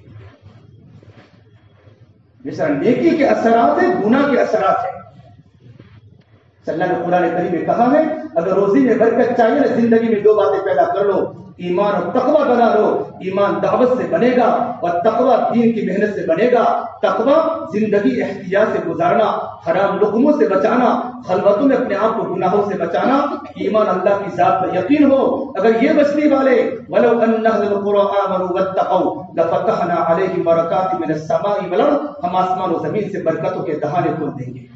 [SPEAKER 2] جس طرح نیکی کے اثرات ہیں گناہ کے اثرات ہیں۔ اللہ نے قرآن کریم میں کہا ہے اگر روزی میں برکت چاہیے نا زندگی میں دو باتیں پیدا کر لو، ایمان اور تقوی بنا لو۔ ایمان دعوت سے بنے گا اور تقوی دین کی محنت سے بنے گا۔ تقوی زندگی احتیاط سے گزارنا، حرام لقموں سے بچانا، خلوتوں میں اپنے آپ کو گناہوں سے بچانا۔ ایمان اللہ کی ذات پر یقین ہو، اگر یہ بچنے والے ولو ان اهل القرى آمنوا واتقوا لفتحنا عليهم برکات من السماء والارض، ہم آسمان و زمین سے برکتوں کے دہانے کھول دیں گے۔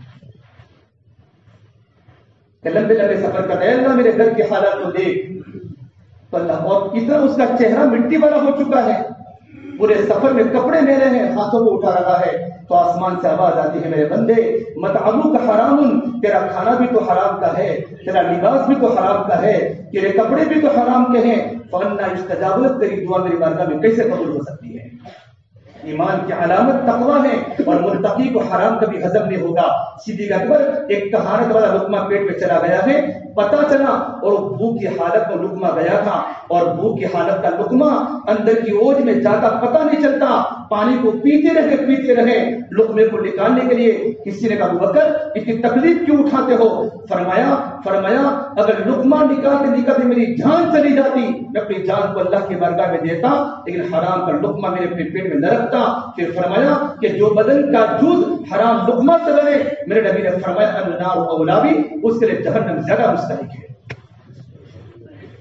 [SPEAKER 2] کہ لمبے لمبے سفر کرتے ہیں اللہ میرے گھر کے حالات کو دیکھ، تو اللہ اور اتنا اس کا چہرہ مٹی والا ہو چکا ہے، پورے سفر میں کپڑے میلے ہیں، ہاتھوں کو اٹھا رہا ہے، تو آسمان سے آواز آتی ہے میرے بندے مطعمک حرام، تیرا کھانا بھی تو حرام کا ہے، تیرا لباس بھی تو حرام کا ہے، تیرے کپڑے بھی تو حرام کے ہیں، فانا یستجاب لک، تیری دعا میری بارگاہ میں کیسے قبول ہو سکتی ہے؟ ایمان کی علامت تقوی ہے، اور متقی کو حرام کبھی ہضم نہیں ہوگا۔ صدیق اکبر ایک کہانت والا لقمہ پیٹ میں چلا گیا ہے، پتا چلا اور بھوک کی حالت میں لقمہ گیا تھا، اور بھوک کی حالت کا لقمہ اندر کی اوج میں جاتا پتہ نہیں چلتا، پانی کو پیتے رہے پیتے رہے لقمے کو نکالنے کے لیے۔ کسی نے کہا ابو بکر اتنی تکلیف کیوں اٹھاتے ہو؟ فرمایا فرمایا اگر لقمہ نکالتے نکالتے میری جان چلی جاتی میں اپنی جان کو اللہ کی بارگاہ میں دیتا، لیکن حرام کا لقمہ میرے پیٹ میں نہ رکھتا۔ پھر فرمایا کہ جو بدن کا جز حرام لقمہ سے بنے، میرے نبی نے فرمایا النار اولا بھی، اس کے لیے جہنم زیادہ مستحق ہے۔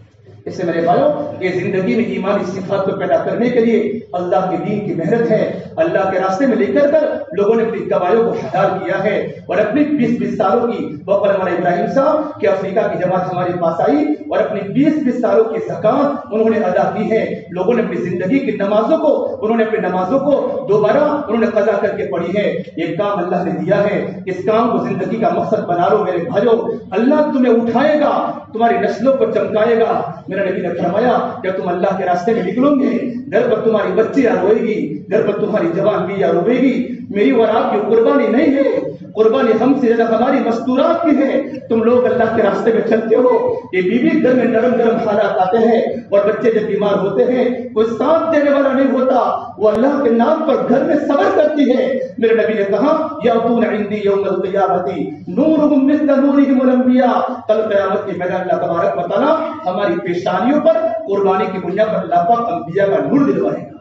[SPEAKER 2] اس سے میرے بھائیوں یہ زندگی میں ایمانی صفات کو پیدا کرنے کے لیے اللہ کے دین کی محنت ہے. اللہ کے راستے میں لے کر کر لوگوں نے اپنی گواہیوں کو حلال کیا ہے اور اپنی بیس بیس سالوں کی وقت مولانا ابراہیم صاحب کہ افریقہ کی جماعت ہمارے پاس آئی اور اپنی بیس بیس سالوں کی زکات انہوں نے ادا کی ہے. لوگوں نے اپنی زندگی کی نمازوں کو انہوں نے اپنی نمازوں کو دوبارہ انہوں نے قضا کر کے پڑھی ہے. یہ کام اللہ نے دیا ہے, اس کام کو زندگی کا مقصد بنا لو میرے بھائیوں. اللہ تمہیں اٹھائے گا, تمہاری نسلوں کو چمکائے گا. میرا نبی نے فرمایا جب تم اللہ کے راستے میں نکلو گے گھر پر تمہاری بچیاں روئے گی, گھر پر تمہاری جوان بیویاں روئے گی. میری اور آپ کی قربانی نہیں ہے, قربانی ہم سے زیادہ ہماری مستورات کی ہے. تم لوگ اللہ کے راستے میں چلتے ہو, یہ بیوی گھر میں نرم نرم حالات آتے ہیں اور بچے جب بیمار ہوتے ہیں کوئی ساتھ دینے والا نہیں ہوتا, وہ اللہ کے نام پر گھر میں صبر کرتی ہے. میرے نبی نے کہا یاتون عندی یوم القیامت نورہم مثل نورہم الانبیاء, کل قیامت کے میدان اللہ تبارک و تعالی ہماری پیشانیوں پر قربانی کی بنیاد پر اللہ پاک انبیاء کا نور دلوائے گا.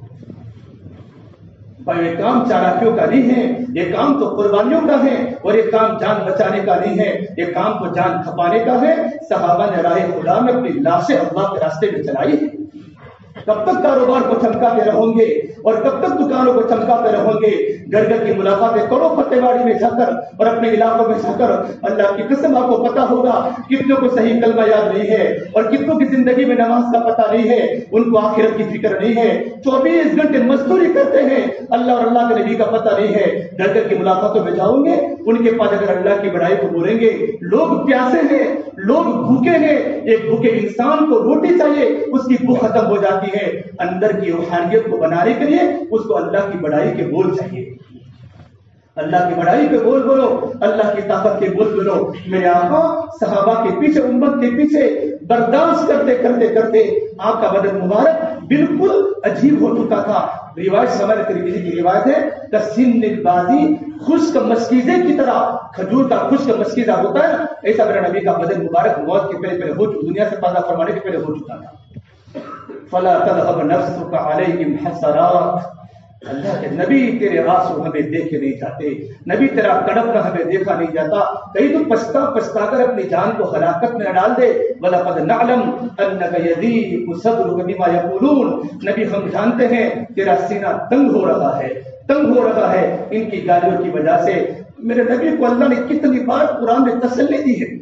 [SPEAKER 2] یہ کام چالاکیوں کا نہیں ہے, یہ کام تو قربانیوں کا ہے اور یہ کام جان بچانے کا نہیں ہے, یہ کام تو جان کھپانے کا ہے. صحابہ نے راہ خدا میں اپنی لاشیں اللہ کے راستے میں چلائی ہے. کب تک کاروبار کو چمکاتے رہو گے اور کب تک دکانوں کو چمکاتے رہو گے؟ گھر گھر کی ملاقاتیں کرو فتح واڑی میں جا کر اور اپنے علاقوں میں جا کر. اللہ کی قسم آپ کو پتا ہوگا کتنوں کو صحیح کلمہ یاد نہیں ہے اور کتنوں کی زندگی میں نماز کا پتہ نہیں ہے, ان کو آخرت کی فکر نہیں ہے, چوبیس گھنٹے مزدوری کرتے ہیں, اللہ اور اللہ کے نبی کا پتہ نہیں ہے. گھر گھر کی ملاقاتوں میں جاؤ گے, ان کے پاس اگر اللہ کی بڑائی کو بولیں گے, لوگ پیاسے ہیں, لوگ بھوکے ہیں. ایک بھوکے انسان کو روٹی چاہیے, اس کی بھوک ختم ہو جاتی ہے. اندر کی روحانیت کو بنانے کے لیے اس کو اللہ کی بڑائی کے بول چاہیے. اللہ کی بڑائی کے بول بولو, اللہ کی طاقت کے بول بولو. میرے آقا صحابہ کے پیچھے, امت کے پیچھے برداشت کرتے کرتے کرتے آپ کا بدن مبارک بالکل عجیب ہو چکا تھا. روایت سمجھ ترمذی کی روایت ہے کہ سن البازی خشک مشکیزے کی طرح, کھجور کا خشک مشکیزہ ہوتا ہے, ایسا میرا نبی کا بدن مبارک موت کے پہلے پہلے ہو چکا, دنیا سے پردہ فرمانے کے پہلے ہو چکا تھا. فلا تذهب نفسك عليهم حسرات, اللہ کے نبی تیرے آنسو ہمیں دیکھے نہیں جاتے, نبی تیرا تڑپنا ہمیں دیکھا نہیں جاتا. کہیں تو پچھتا پچھتا کر اپنی جان کو ہلاکت میں ڈال دے. وَلَقَدْ نَعْلَمْ أَنَّكَ يَضِيقُ صَدْرُكَ بِمَا يَقُولُونَ, نبی ہم جانتے ہیں تیرا سینہ تنگ ہو رہا ہے, تنگ ہو رہا ہے ان کی گالیوں کی وجہ سے. میرے نبی کو اللہ نے کتنی بار قرآن میں تسلی دی ہے.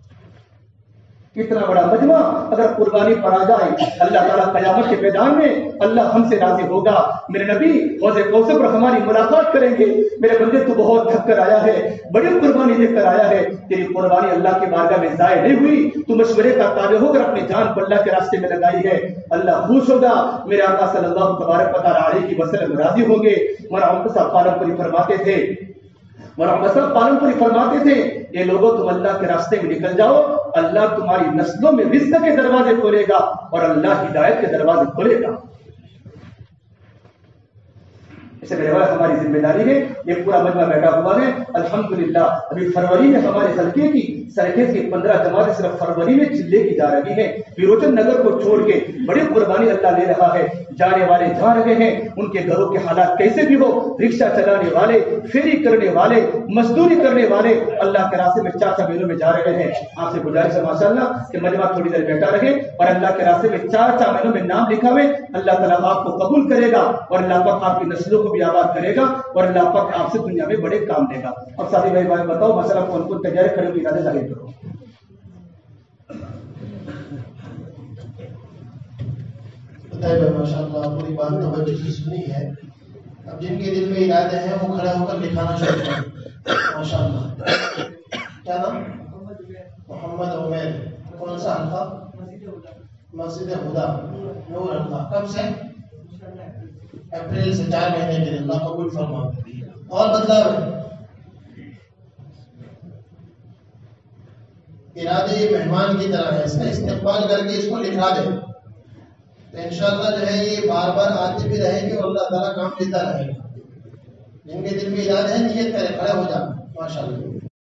[SPEAKER 2] کتنا بڑا مجمع اگر قربانی پر آ جائے, اللہ تعالیٰ قیامت کے میدان میں اللہ ہم سے راضی ہوگا. میرے نبی حوض کوثر پر ہماری ملاقات کریں گے. میرے بندے تو بہت تھک کر آیا ہے, بڑی قربانی دے کر آیا ہے, تیری قربانی اللہ کے بارگاہ میں ضائع نہیں ہوئی, تو مشورے کا تابع ہو کر اپنی جان کو اللہ کے راستے میں لگائی ہے. اللہ خوش ہوگا, میرے آقا صلی اللہ تبارک و تعالیٰ علیہ وسلم راضی ہوں گے. مولانا صاحب پالم پوری فرماتے تھے مولانا صاحب پالم پوری فرماتے تھے یہ لوگوں تم اللہ کے راستے میں نکل جاؤ, اللہ تمہاری نسلوں میں رزق کے دروازے کھولے گا اور اللہ ہدایت کے دروازے کھولے گا. اسے میرے بھائی ہماری ذمہ داری ہے, یہ پورا مجمع بیٹھا ہوا ہے. الحمدللہ ابھی فروری میں ہمارے حلقے کی سرخیز کی پندرہ جماعتیں صرف فروری میں چلے کی جا رہی ہیں. ویروچن نگر کو چھوڑ کے بڑی قربانی اللہ لے رہا ہے. جانے والے جا رہے ہیں, ان کے گھروں کے حالات کیسے بھی ہو, رکشہ چلانے والے, فیری کرنے والے, مزدوری کرنے والے اللہ کے راستے میں چار چار مہینوں میں جا رہے ہیں. آپ سے گزارش ہے ماشاءاللہ کہ مجمع تھوڑی دیر بیٹھا رہے اور اللہ کے راستے میں چار چار مہینوں میں نام لکھا ہوئے. اللہ تعالیٰ آپ کو قبول کرے گا اور اللہ پاک آپ کی نسلوں کو بھی آباد کرے گا اور اللہ پاک آپ سے دنیا میں بڑے کام دے گا. اب ساتھی بھائی بھائی بتاؤ مسئلہ کون کون تیاری کھڑے ہوئے ارادے ظاہر کرو.
[SPEAKER 3] ماشاء اللہ پوری بات توجہ سے سنی ہے. اب جن کے دل میں ارادے ہیں وہ کھڑے ہو کر لکھانا شروع کریں. ماشاء اللہ. کیا نام؟ محمد عمیر. کون سا حلقہ؟ مسجد ہدا نور حلقہ. کب سے؟ اپریل سے. چار مہینے کے لیے. اللہ قبول فرما. اور بدلاؤ ارادے یہ مہمان کی طرح ہے, اس کا استقبال کر کے اس کو لکھا دے تو انشاءاللہ جو ہے یہ بار بار آتے بھی رہیں گے اور اللہ تعالیٰ کام دیتا رہے گا. جن کے دل میں ارادے ہیں نیت کرے, کھڑے ہو جائیں. ماشاءاللہ.